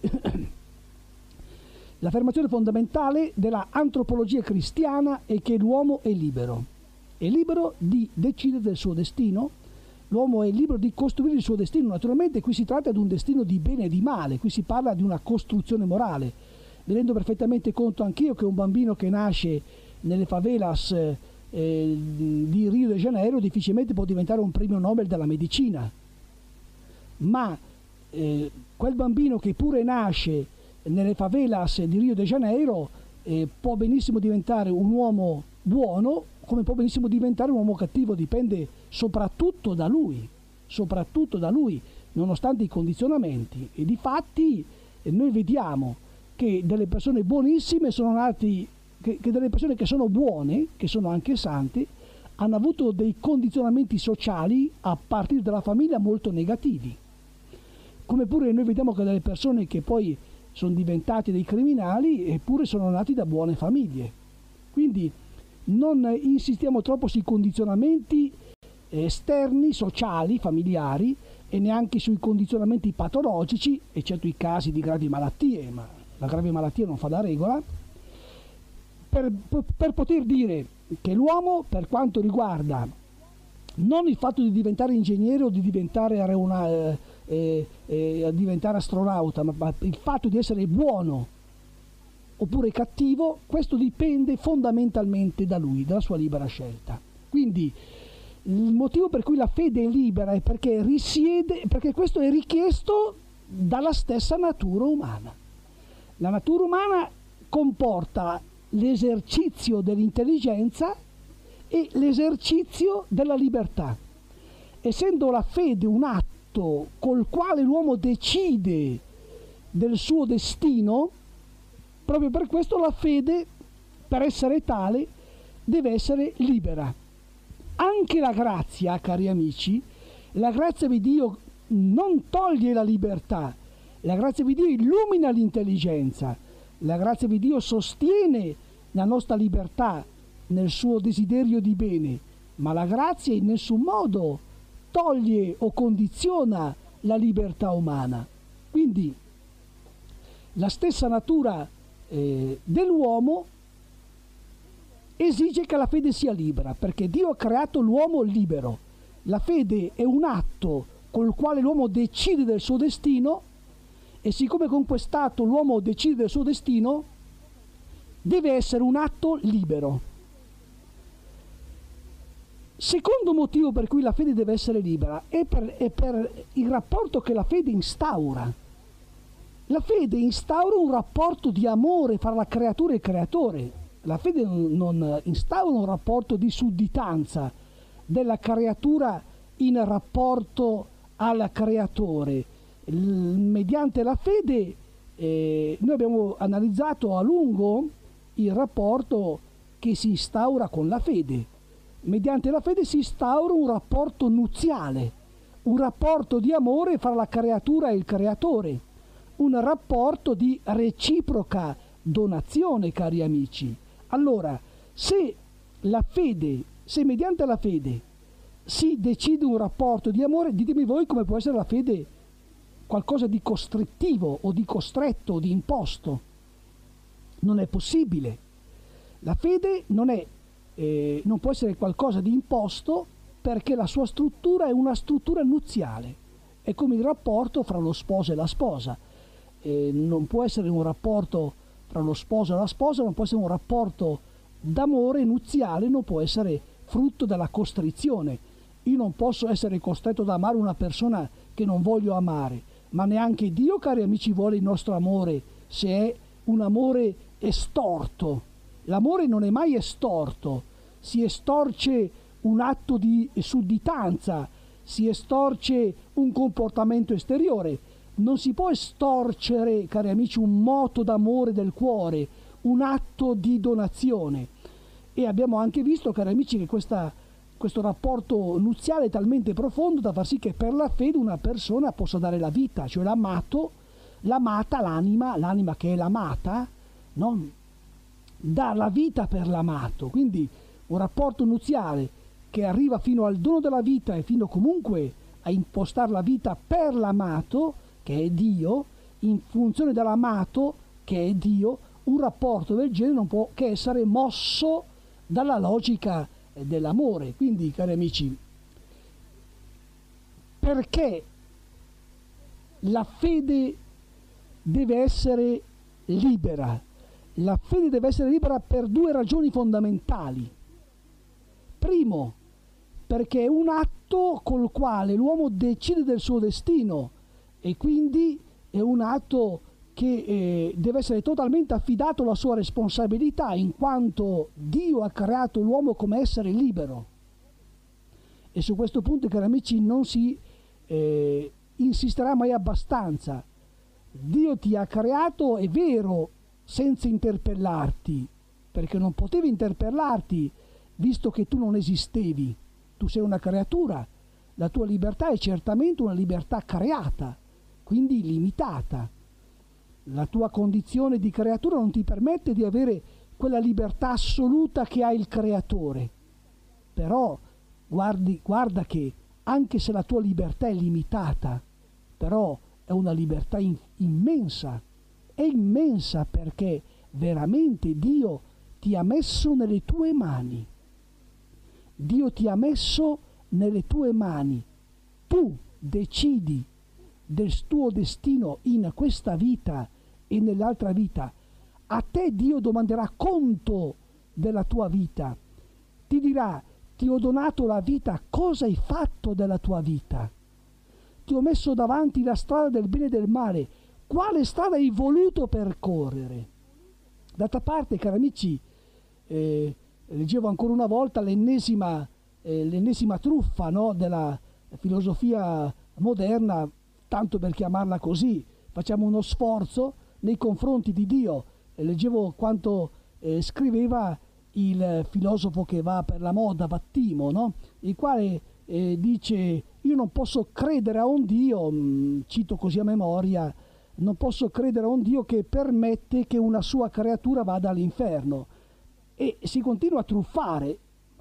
l'affermazione fondamentale della antropologia cristiana è che l'uomo è libero di decidere del suo destino, l'uomo è libero di costruire il suo destino. Naturalmente qui si tratta di un destino di bene e di male, qui si parla di una costruzione morale. Mi rendo perfettamente conto anch'io che un bambino che nasce nelle favelas di Rio de Janeiro difficilmente può diventare un premio Nobel della medicina, ma quel bambino che pure nasce nelle favelas di Rio de Janeiro può benissimo diventare un uomo buono, come può benissimo diventare un uomo cattivo. Dipende soprattutto da lui, nonostante i condizionamenti. E difatti noi vediamo che delle persone buonissime sono nati, che delle persone che sono buone, che sono anche santi, hanno avuto dei condizionamenti sociali a partire dalla famiglia molto negativi. Come pure noi vediamo che delle persone che poi sono diventati dei criminali eppure sono nati da buone famiglie. Quindi non insistiamo troppo sui condizionamenti esterni, sociali, familiari, e neanche sui condizionamenti patologici, eccetto i casi di gravi malattie, ma la grave malattia non fa la regola, per poter dire che l'uomo, per quanto riguarda non il fatto di diventare ingegnere o di diventare diventare astronauta, ma il fatto di essere buono oppure cattivo, questo dipende fondamentalmente da lui, dalla sua libera scelta. Quindi il motivo per cui la fede è libera è perché questo è richiesto dalla stessa natura umana. La natura umana comporta l'esercizio dell'intelligenza e l'esercizio della libertà. Essendo la fede un atto col quale l'uomo decide del suo destino, proprio per questo la fede, per essere tale, deve essere libera. Anche la grazia, cari amici, la grazia di Dio non toglie la libertà, la grazia di Dio illumina l'intelligenza, la grazia di Dio sostiene la nostra libertà nel suo desiderio di bene, ma la grazia in nessun modo toglie o condiziona la libertà umana. Quindi la stessa natura dell'uomo esige che la fede sia libera, perché Dio ha creato l'uomo libero. La fede è un atto col quale l'uomo decide del suo destino, e siccome con quest'atto l'uomo decide del suo destino, deve essere un atto libero. Secondo motivo per cui la fede deve essere libera è per il rapporto che la fede instaura. La fede instaura un rapporto di amore fra la creatura e il creatore. La fede non instaura un rapporto di sudditanza della creatura in rapporto al creatore. Mediante la fede noi abbiamo analizzato a lungo il rapporto che si instaura con la fede. Mediante la fede si instaura un rapporto nuziale, un rapporto di amore fra la creatura e il creatore, un rapporto di reciproca donazione, cari amici. Allora, se mediante la fede si decide un rapporto di amore, ditemi voi come può essere la fede qualcosa di costrittivo o di costretto o di imposto. Non è possibile. La fede non può essere qualcosa di imposto, perché la sua struttura è una struttura nuziale. È come il rapporto fra lo sposo e la sposa. Non può essere un rapporto fra lo sposo e la sposa, non può essere un rapporto d'amore nuziale, non può essere frutto della costrizione. Io non posso essere costretto ad amare una persona che non voglio amare, ma neanche Dio, cari amici, vuole il nostro amore se è un amore estorto. L'amore non è mai estorto, si estorce un atto di sudditanza, si estorce un comportamento esteriore. Non si può estorcere, cari amici, un moto d'amore del cuore, un atto di donazione. E abbiamo anche visto, cari amici, che questo rapporto nuziale è talmente profondo da far sì che per la fede una persona possa dare la vita, cioè l'amata, l'anima che è l'amata, no? Dà la vita per l'amato. Quindi un rapporto nuziale che arriva fino al dono della vita e fino comunque a impostare la vita per l'amato, che è Dio, in funzione dell'amato, che è Dio. Un rapporto del genere non può che essere mosso dalla logica dell'amore. Quindi, cari amici, perché la fede deve essere libera? La fede deve essere libera per due ragioni fondamentali. Primo, perché è un atto col quale l'uomo decide del suo destino e quindi è un atto che deve essere totalmente affidato alla sua responsabilità, in quanto Dio ha creato l'uomo come essere libero. E su questo punto, cari amici, non si insisterà mai abbastanza. Dio ti ha creato, è vero, senza interpellarti, perché non potevi interpellarti visto che tu non esistevi. Tu sei una creatura, la tua libertà è certamente una libertà creata, quindi limitata. La tua condizione di creatura non ti permette di avere quella libertà assoluta che ha il creatore. Però guarda che anche se la tua libertà è limitata, però è una libertà immensa. È immensa perché veramente Dio ti ha messo nelle tue mani. Dio ti ha messo nelle tue mani. Tu decidi del tuo destino in questa vita e nell'altra vita. A te Dio domanderà conto della tua vita. Ti dirà: ti ho donato la vita, cosa hai fatto della tua vita? Ti ho messo davanti la strada del bene e del male, quale strada hai voluto percorrere? D'altra parte, cari amici, leggevo ancora una volta l'ennesima truffa, no, della filosofia moderna, tanto per chiamarla così. Facciamo uno sforzo nei confronti di Dio. Leggevo quanto scriveva il filosofo che va per la moda, Vattimo, no? Il quale dice: io non posso credere a un Dio, cito così a memoria, non posso credere a un Dio che permette che una sua creatura vada all'inferno. E si continua a truffare.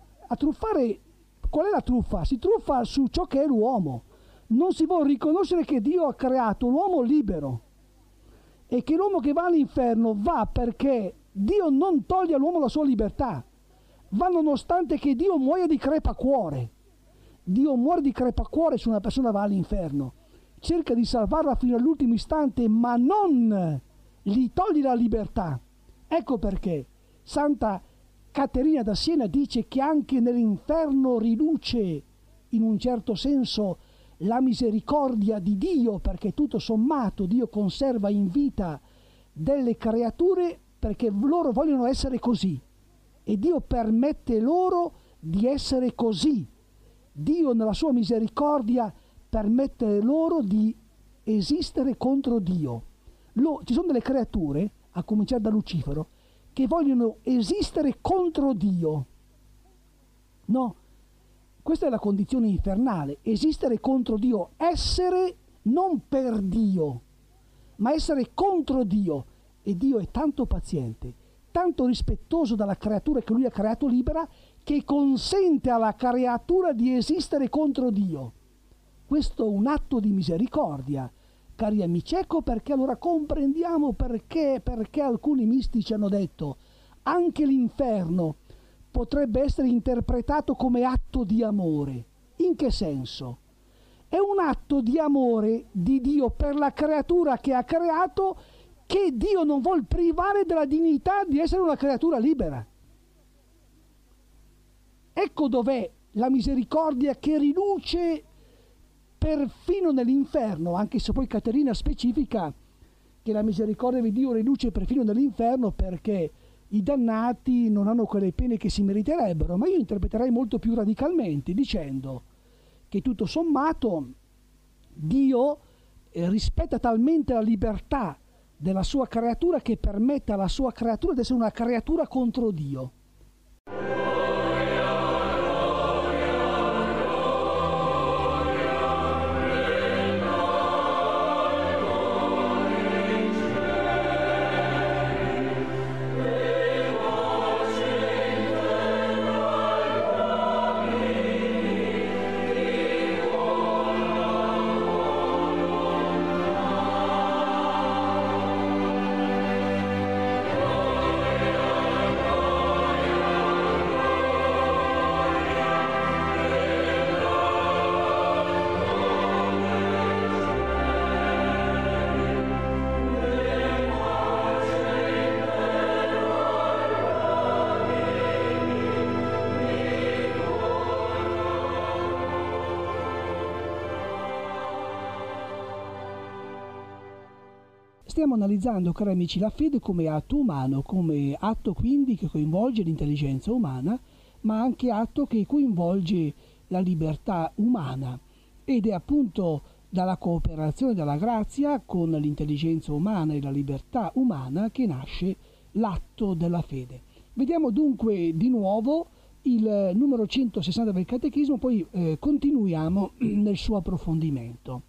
Qual è la truffa? Si truffa su ciò che è l'uomo. Non si vuole riconoscere che Dio ha creato l'uomo libero e che l'uomo che va all'inferno va perché Dio non toglie all'uomo la sua libertà, va nonostante che Dio muoia di crepacuore. Dio muore di crepacuore se una persona va all'inferno, cerca di salvarla fino all'ultimo istante, ma non gli toglie la libertà. Ecco perché Santa Caterina da Siena dice che anche nell'inferno riluce in un certo senso la misericordia di Dio, perché tutto sommato Dio conserva in vita delle creature perché loro vogliono essere così e Dio permette loro di essere così. Dio nella sua misericordia permette loro di esistere contro Dio. Ci sono delle creature, a cominciare da Lucifero, che vogliono esistere contro Dio. No, questa è la condizione infernale, esistere contro Dio, essere non per Dio, ma essere contro Dio. E Dio è tanto paziente, tanto rispettoso della creatura che Lui ha creato libera, che consente alla creatura di esistere contro Dio. Questo è un atto di misericordia, cari amici. Ecco perché allora comprendiamo perché alcuni mistici hanno detto anche l'inferno potrebbe essere interpretato come atto di amore. In che senso? È un atto di amore di Dio per la creatura che ha creato, che Dio non vuol privare della dignità di essere una creatura libera. Ecco dov'è la misericordia che riluce perfino nell'inferno, anche se poi Caterina specifica che la misericordia di Dio riduce perfino dall'inferno perché i dannati non hanno quelle pene che si meriterebbero, ma io interpreterei molto più radicalmente dicendo che tutto sommato Dio rispetta talmente la libertà della sua creatura che permette alla sua creatura di essere una creatura contro Dio. Stiamo analizzando, cari amici, la fede come atto umano, come atto quindi che coinvolge l'intelligenza umana, ma anche atto che coinvolge la libertà umana, ed è appunto dalla cooperazione della grazia con l'intelligenza umana e la libertà umana che nasce l'atto della fede. Vediamo dunque di nuovo il numero 160 del Catechismo, poi continuiamo nel suo approfondimento.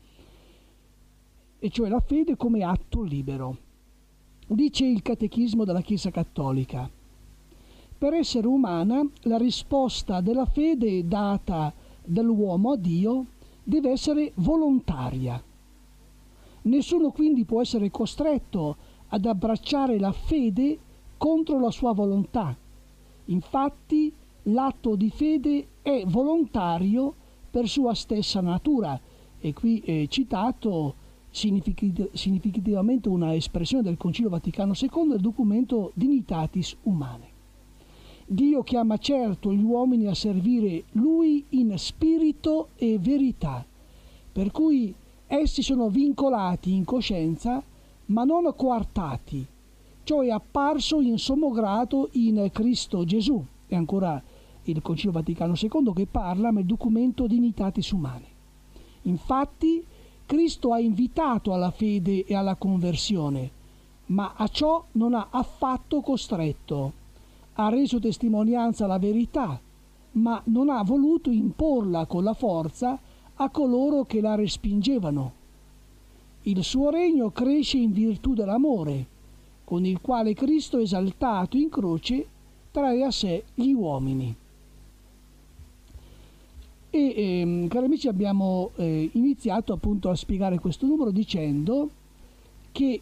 E cioè la fede come atto libero. Dice il Catechismo della Chiesa Cattolica: per essere umana, la risposta della fede data dall'uomo a Dio deve essere volontaria. Nessuno quindi può essere costretto ad abbracciare la fede contro la sua volontà. Infatti, l'atto di fede è volontario per sua stessa natura. E qui è citato significativamente una espressione del Concilio Vaticano II del documento Dignitatis Humanae. Dio chiama certo gli uomini a servire Lui in spirito e verità, per cui essi sono vincolati in coscienza ma non coartati. Ciò è apparso in sommo grado in Cristo Gesù. È ancora il Concilio Vaticano II che parla nel documento Dignitatis Humanae. Infatti Cristo ha invitato alla fede e alla conversione, ma a ciò non ha affatto costretto. Ha reso testimonianza alla verità, ma non ha voluto imporla con la forza a coloro che la respingevano. Il suo regno cresce in virtù dell'amore, con il quale Cristo, esaltato in croce, trae a sé gli uomini. E cari amici, abbiamo iniziato appunto a spiegare questo numero dicendo che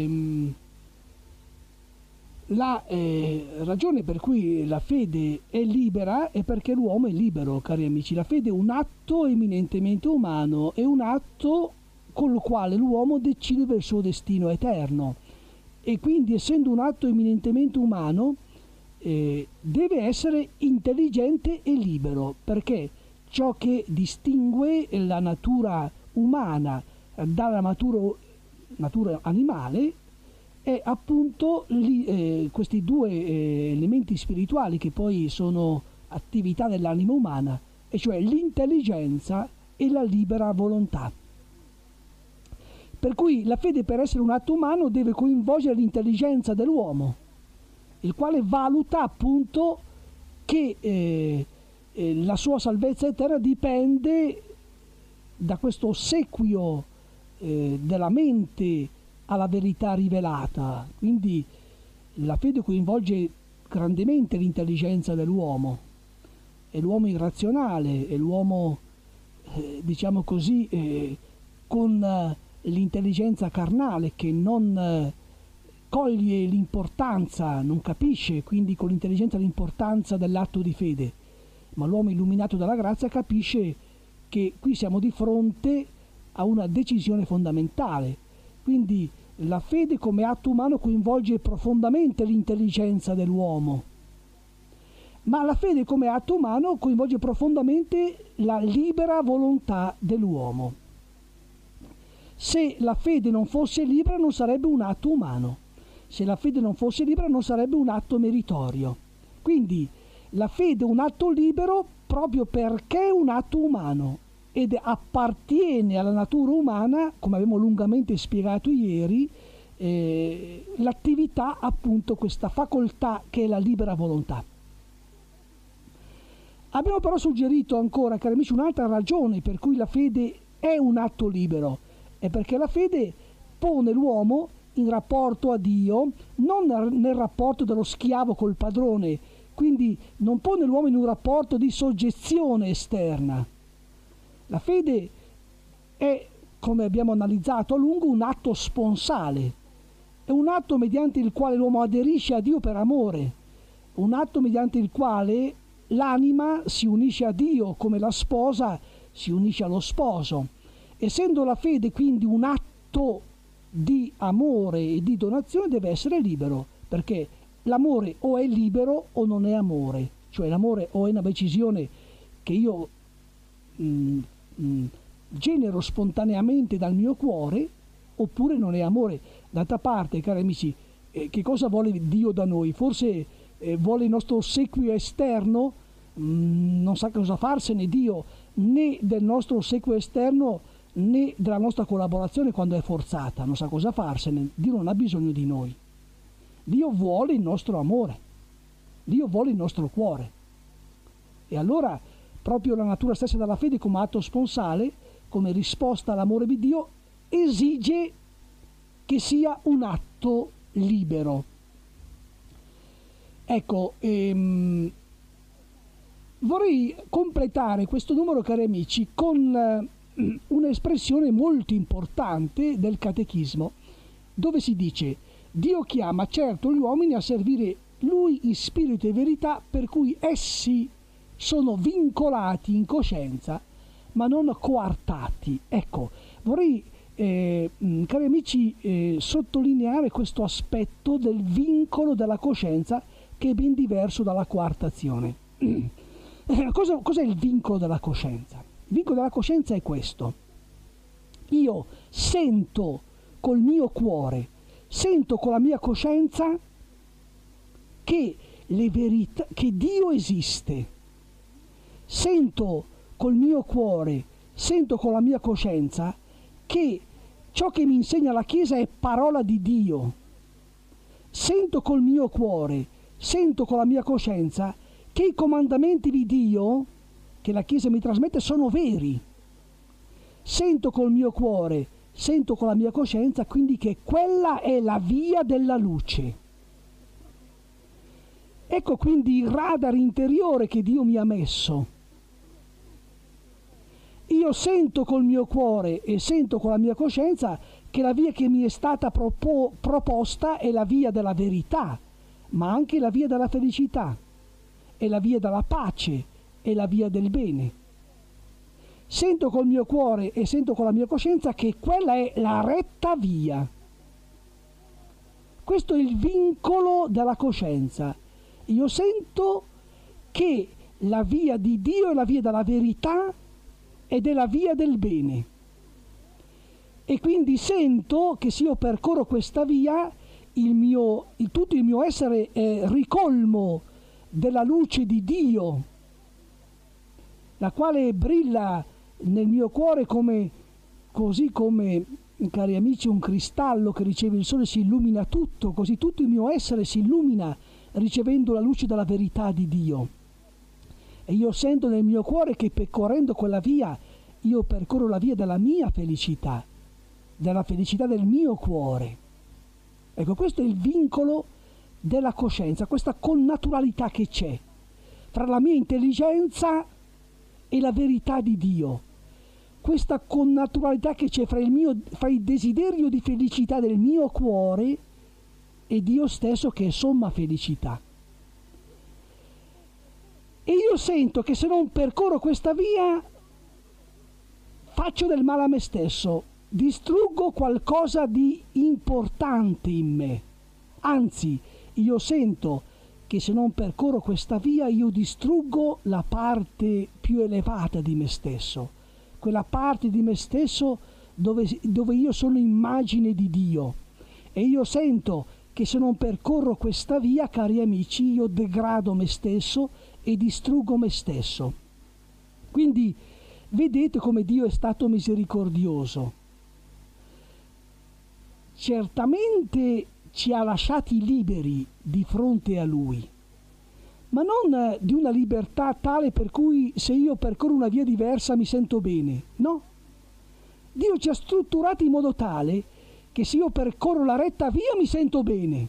la ragione per cui la fede è libera è perché l'uomo è libero, cari amici. La fede è un atto eminentemente umano, è un atto con il quale l'uomo decide del suo destino eterno, e quindi, essendo un atto eminentemente umano, deve essere intelligente e libero, perché ciò che distingue la natura umana dalla natura animale è appunto questi due elementi spirituali che poi sono attività dell'anima umana, e cioè l'intelligenza e la libera volontà. Per cui la fede, per essere un atto umano, deve coinvolgere l'intelligenza dell'uomo, il quale valuta appunto che la sua salvezza eterna dipende da questo ossequio della mente alla verità rivelata. Quindi la fede coinvolge grandemente l'intelligenza dell'uomo, è l'uomo irrazionale, è l'uomo diciamo così con l'intelligenza carnale che non coglie l'importanza, non capisce quindi con l'intelligenza l'importanza dell'atto di fede. Ma l'uomo illuminato dalla grazia capisce che qui siamo di fronte a una decisione fondamentale. Quindi la fede come atto umano coinvolge profondamente l'intelligenza dell'uomo, ma la fede come atto umano coinvolge profondamente la libera volontà dell'uomo. Se la fede non fosse libera non sarebbe un atto umano. Se la fede non fosse libera non sarebbe un atto meritorio. Quindi la fede è un atto libero proprio perché è un atto umano ed appartiene alla natura umana, come abbiamo lungamente spiegato ieri, l'attività, appunto, questa facoltà che è la libera volontà. Abbiamo però suggerito ancora, cari amici, un'altra ragione per cui la fede è un atto libero, è perché la fede pone l'uomo in rapporto a Dio, non nel rapporto dello schiavo col padrone, quindi non pone l'uomo in un rapporto di soggezione esterna. La fede è, come abbiamo analizzato a lungo, un atto sponsale, è un atto mediante il quale l'uomo aderisce a Dio per amore, un atto mediante il quale l'anima si unisce a Dio come la sposa si unisce allo sposo. Essendo la fede quindi un atto di amore e di donazione, deve essere libero, perché l'amore o è libero o non è amore, cioè l'amore o è una decisione che io genero spontaneamente dal mio cuore, oppure non è amore. D'altra parte, cari amici, che cosa vuole Dio da noi? Forse vuole il nostro ossequio esterno? Non sa cosa farsene Dio, né del nostro ossequio esterno né della nostra collaborazione quando è forzata, non sa cosa farsene. Dio non ha bisogno di noi. Dio vuole il nostro amore, Dio vuole il nostro cuore. E allora proprio la natura stessa della fede, come atto sponsale, come risposta all'amore di Dio, esige che sia un atto libero. Ecco, vorrei completare questo numero, cari amici, con un'espressione molto importante del Catechismo, dove si dice: Dio chiama certo gli uomini a servire Lui in spirito e verità, per cui essi sono vincolati in coscienza, ma non coartati. Ecco, vorrei, cari amici, sottolineare questo aspetto del vincolo della coscienza, che è ben diverso dalla coartazione. Cos'è il vincolo della coscienza? Il vincolo della coscienza è questo: io sento col mio cuore, sento con la mia coscienza che Dio esiste. Sento col mio cuore, sento con la mia coscienza che ciò che mi insegna la Chiesa è parola di Dio. Sento col mio cuore, sento con la mia coscienza che i comandamenti di Dio che la Chiesa mi trasmette sono veri. Sento col mio cuore, sento con la mia coscienza quindi che quella è la via della luce. Ecco quindi il radar interiore che Dio mi ha messo. Io sento col mio cuore e sento con la mia coscienza che la via che mi è stata proposta è la via della verità, ma anche la via della felicità, è la via della pace, è la via del bene. Sento col mio cuore e sento con la mia coscienza che quella è la retta via. Questo è il vincolo della coscienza. Io sento che la via di Dio è la via della verità ed è la via del bene. E quindi sento che se io percorro questa via, tutto il mio essere è ricolmo della luce di Dio, la quale brilla nel mio cuore così come, cari amici, un cristallo che riceve il sole si illumina tutto, così tutto il mio essere si illumina ricevendo la luce della verità di Dio. E io sento nel mio cuore che percorrendo quella via io percorro la via della mia felicità, della felicità del mio cuore. Ecco, questo è il vincolo della coscienza, questa connaturalità che c'è fra la mia intelligenza e la verità di Dio, questa connaturalità che c'è fra il desiderio di felicità del mio cuore e Dio stesso che è somma felicità. E io sento che se non percorro questa via faccio del male a me stesso, distruggo qualcosa di importante in me. Anzi, io sento che se non percorro questa via io distruggo la parte più elevata di me stesso, quella parte di me stesso dove io sono immagine di Dio, e io sento che se non percorro questa via, cari amici, io degrado me stesso e distruggo me stesso. Quindi vedete come Dio è stato misericordioso. Certamente ci ha lasciati liberi di fronte a Lui, ma non di una libertà tale per cui se io percorro una via diversa mi sento bene. No. Dio ci ha strutturati in modo tale che se io percorro la retta via mi sento bene.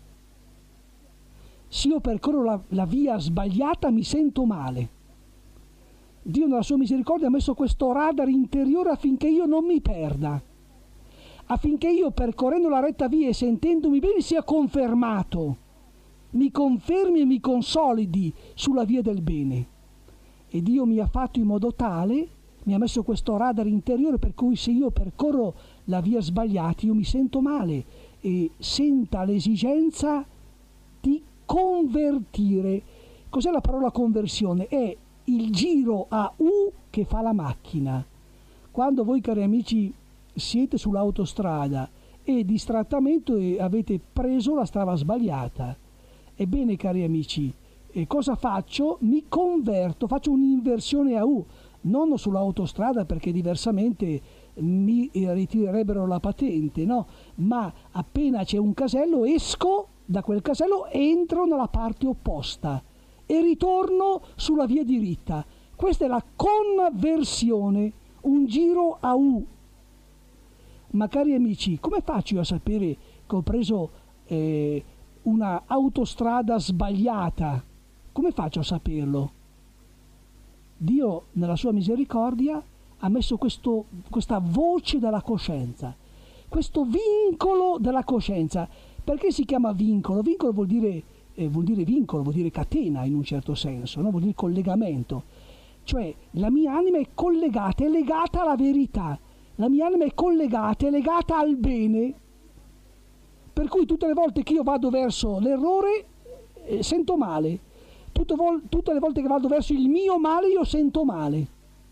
Se io percorro la via sbagliata mi sento male. Dio nella sua misericordia ha messo questo radar interiore affinché io non mi perda, affinché io percorrendo la retta via e sentendomi bene sia confermato, mi confermi e mi consolidi sulla via del bene. E Dio mi ha fatto in modo tale, mi ha messo questo radar interiore per cui se io percorro la via sbagliata io mi sento male e senta l'esigenza di convertire. Cos'è la parola conversione? È il giro a U che fa la macchina. Quando voi, cari amici, siete sull'autostrada e distrattamente avete preso la strada sbagliata, ebbene, cari amici, cosa faccio? Mi converto, faccio un'inversione a U, non sull'autostrada perché diversamente mi ritirerebbero la patente, no? Ma appena c'è un casello esco da quel casello, entro nella parte opposta e ritorno sulla via diritta. Questa è la conversione, un giro a U. Ma cari amici, come faccio io a sapere che ho preso una autostrada sbagliata? Come faccio a saperlo? Dio nella sua misericordia ha messo questa voce della coscienza, questo vincolo della coscienza. Perché si chiama vincolo? Vincolo vuol dire vincolo, vuol dire catena in un certo senso, no? Vuol dire collegamento. Cioè la mia anima è collegata, è legata alla verità. La mia anima è collegata, è legata al bene. Per cui tutte le volte che io vado verso l'errore sento male. Tutte le volte che vado verso il mio male io sento male.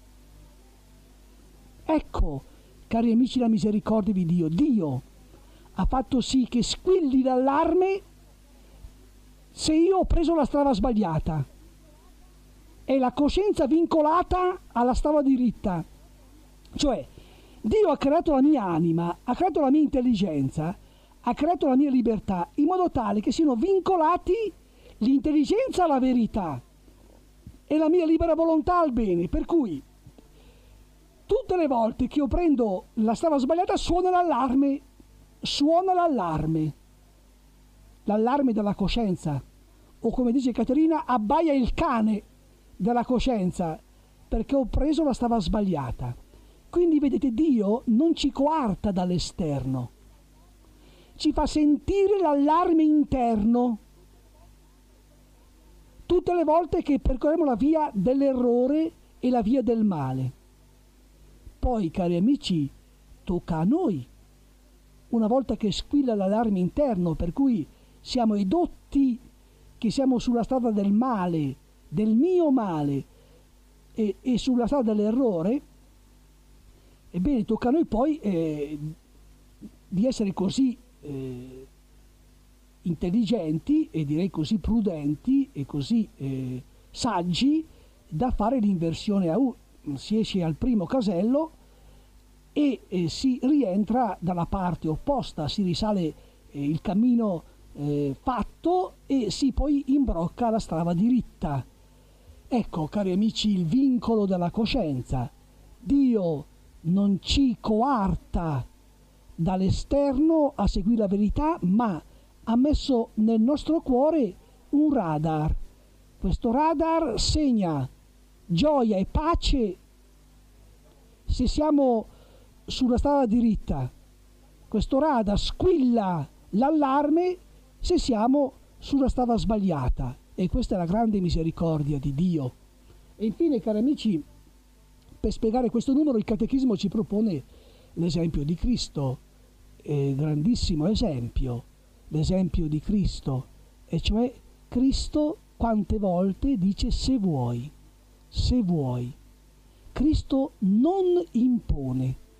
Ecco, cari amici, la misericordia di Dio. Dio ha fatto sì che squilli l'allarme se io ho preso la strada sbagliata. È la coscienza vincolata alla strada diritta. Cioè, Dio ha creato la mia anima, ha creato la mia intelligenza, ha creato la mia libertà, in modo tale che siano vincolati l'intelligenza alla verità e la mia libera volontà al bene. Per cui tutte le volte che io prendo la strada sbagliata suona l'allarme della coscienza, o come dice Caterina, abbaia il cane della coscienza perché ho preso la strada sbagliata. Quindi vedete, Dio non ci coarta dall'esterno, ci fa sentire l'allarme interno tutte le volte che percorriamo la via dell'errore e la via del male. Poi, cari amici, tocca a noi, una volta che squilla l'allarme interno, per cui siamo edotti che siamo sulla strada del male, del mio male e sulla strada dell'errore, ebbene tocca a noi poi di essere così intelligenti e direi così prudenti e così saggi da fare l'inversione a U. Si esce al primo casello e si rientra dalla parte opposta, si risale il cammino fatto e si poi imbrocca la strada diritta. Ecco, cari amici, il vincolo della coscienza. Dio non ci coarta dall'esterno a seguire la verità, ma ha messo nel nostro cuore un radar. Questo radar segna gioia e pace se siamo sulla strada diritta. Questo radar squilla l'allarme se siamo sulla strada sbagliata, e questa è la grande misericordia di Dio. E infine, cari amici, per spiegare questo numero il Catechismo ci propone l'esempio di Cristo, grandissimo esempio, l'esempio di Cristo, e cioè Cristo quante volte dice se vuoi. Cristo non impone,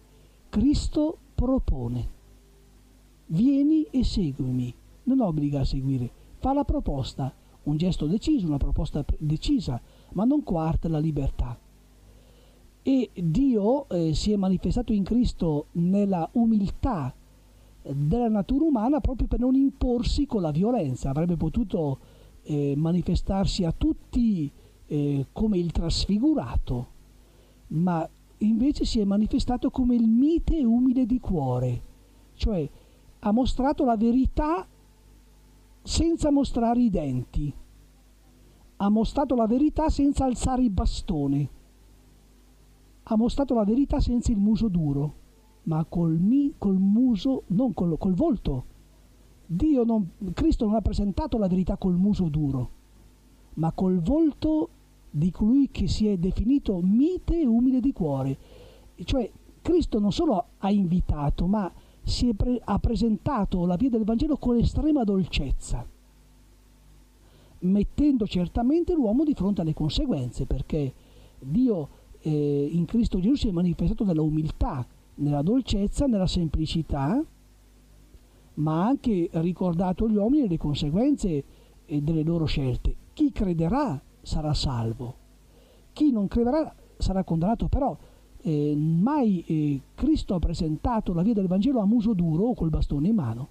Cristo propone: vieni e seguimi, non obbliga a seguire, fa la proposta, un gesto deciso, una proposta decisa, ma non coarta la libertà. E Dio si è manifestato in Cristo nella umiltà della natura umana proprio per non imporsi con la violenza. Avrebbe potuto manifestarsi a tutti come il trasfigurato, ma invece si è manifestato come il mite e umile di cuore, cioè ha mostrato la verità senza mostrare i denti, ha mostrato la verità senza alzare il bastone, ha mostrato la verità senza il muso duro, ma col muso, non col volto. Cristo non ha presentato la verità col muso duro, ma col volto di colui che si è definito mite e umile di cuore. Cioè Cristo non solo ha invitato, ma ha presentato la via del Vangelo con estrema dolcezza, mettendo certamente l'uomo di fronte alle conseguenze, perché Dio in Cristo Gesù si è manifestato nella umiltà, nella dolcezza, nella semplicità, ma ha anche ricordato agli uomini le conseguenze delle loro scelte. Chi crederà sarà salvo, chi non crederà sarà condannato. Però mai Cristo ha presentato la via del Vangelo a muso duro o col bastone in mano.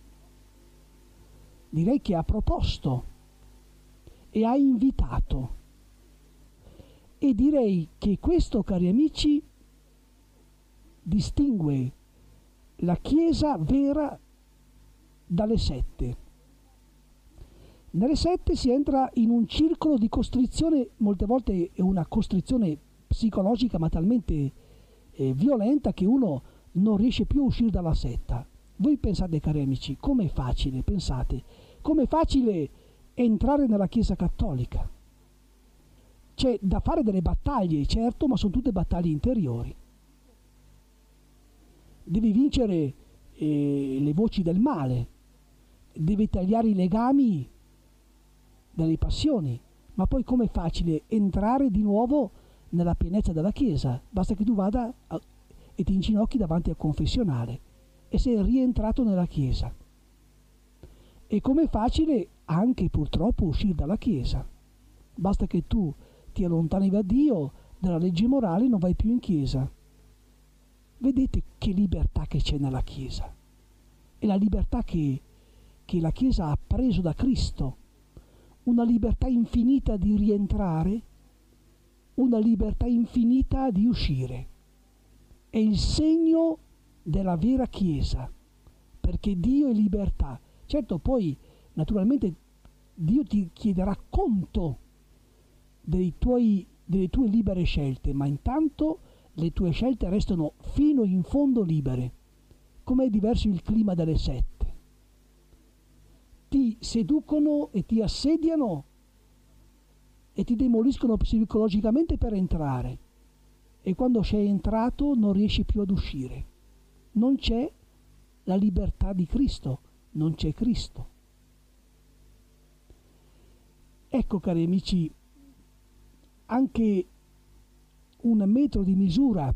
Direi che ha proposto e ha invitato. E direi che questo, cari amici, distingue la Chiesa vera dalle sette. Nelle sette si entra in un circolo di costrizione, molte volte è una costrizione psicologica ma talmente violenta che uno non riesce più a uscire dalla setta. Voi pensate, cari amici, com'è facile, com'è facile entrare nella Chiesa cattolica. C'è da fare delle battaglie, certo, ma sono tutte battaglie interiori. Devi vincere le voci del male, devi tagliare i legami delle passioni, ma poi com'è facile entrare di nuovo nella pienezza della Chiesa? Basta che tu vada e ti inginocchi davanti al confessionale e sei rientrato nella Chiesa. E com'è facile anche purtroppo uscire dalla Chiesa? Basta che tu ti allontani da Dio, dalla legge morale, non vai più in Chiesa. Vedete che libertà che c'è nella Chiesa. È la libertà che la Chiesa ha preso da Cristo. Una libertà infinita di rientrare, una libertà infinita di uscire. È il segno della vera Chiesa, perché Dio è libertà. Certo, poi naturalmente Dio ti chiederà conto delle tue libere scelte, ma intanto le tue scelte restano fino in fondo libere. Com'è diverso il clima delle sette? Ti seducono e ti assediano e ti demoliscono psicologicamente per entrare, e quando sei entrato non riesci più ad uscire. Non c'è la libertà di Cristo, non c'è Cristo. Ecco, cari amici, anche un metro di misura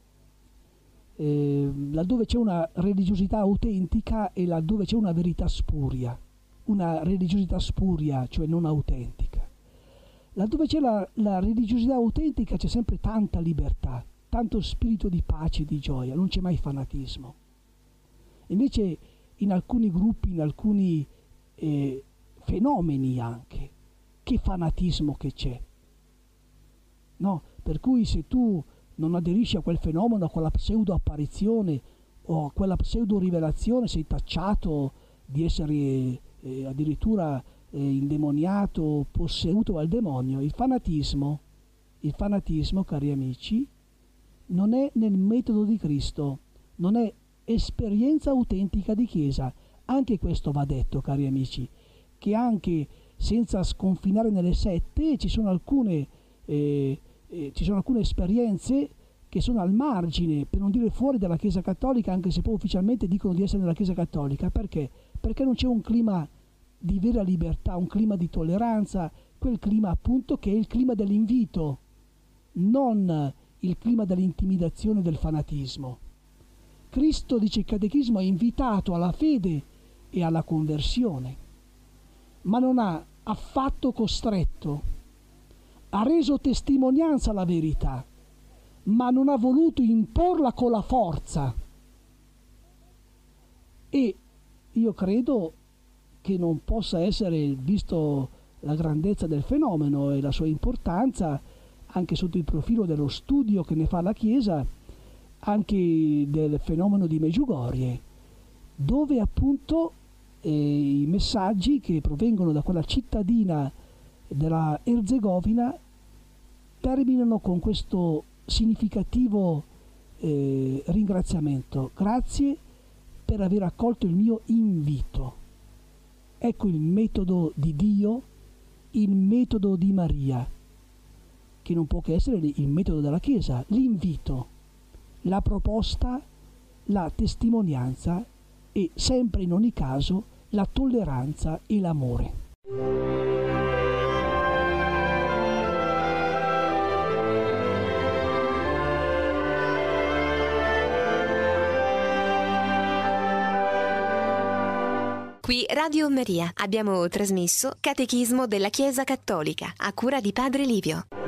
laddove c'è una religiosità autentica e laddove c'è una verità spuria, una religiosità spuria, cioè non autentica. Laddove c'è la religiosità autentica c'è sempre tanta libertà, tanto spirito di pace e di gioia, non c'è mai fanatismo. Invece in alcuni gruppi, in alcuni fenomeni anche, che fanatismo che c'è. No? Per cui se tu non aderisci a quel fenomeno, a quella pseudo apparizione o a quella pseudo rivelazione, sei tacciato di essere addirittura indemoniato, posseduto dal demonio. Il fanatismo, cari amici, non è nel metodo di Cristo, non è esperienza autentica di Chiesa. Anche questo va detto, cari amici, che anche senza sconfinare nelle sette ci sono alcune esperienze che sono al margine, per non dire fuori dalla Chiesa cattolica, anche se poi ufficialmente dicono di essere nella Chiesa cattolica. Perché? Perché non c'è un clima di vera libertà, un clima di tolleranza, quel clima appunto che è il clima dell'invito, non il clima dell'intimidazione e del fanatismo. Cristo, dice il Catechismo, ha invitato alla fede e alla conversione, ma non ha affatto costretto. Ha reso testimonianza alla verità, ma non ha voluto imporla con la forza. E io credo che non possa essere, visto la grandezza del fenomeno e la sua importanza, anche sotto il profilo dello studio che ne fa la Chiesa, anche del fenomeno di Medjugorje, dove appunto i messaggi che provengono da quella cittadina della Erzegovina terminano con questo significativo ringraziamento. Grazie per aver accolto il mio invito. Ecco il metodo di Dio, il metodo di Maria, che non può che essere il metodo della Chiesa, l'invito, la proposta, la testimonianza e sempre in ogni caso la tolleranza e l'amore. Qui Radio Maria abbiamo trasmesso Catechismo della Chiesa Cattolica a cura di Padre Livio.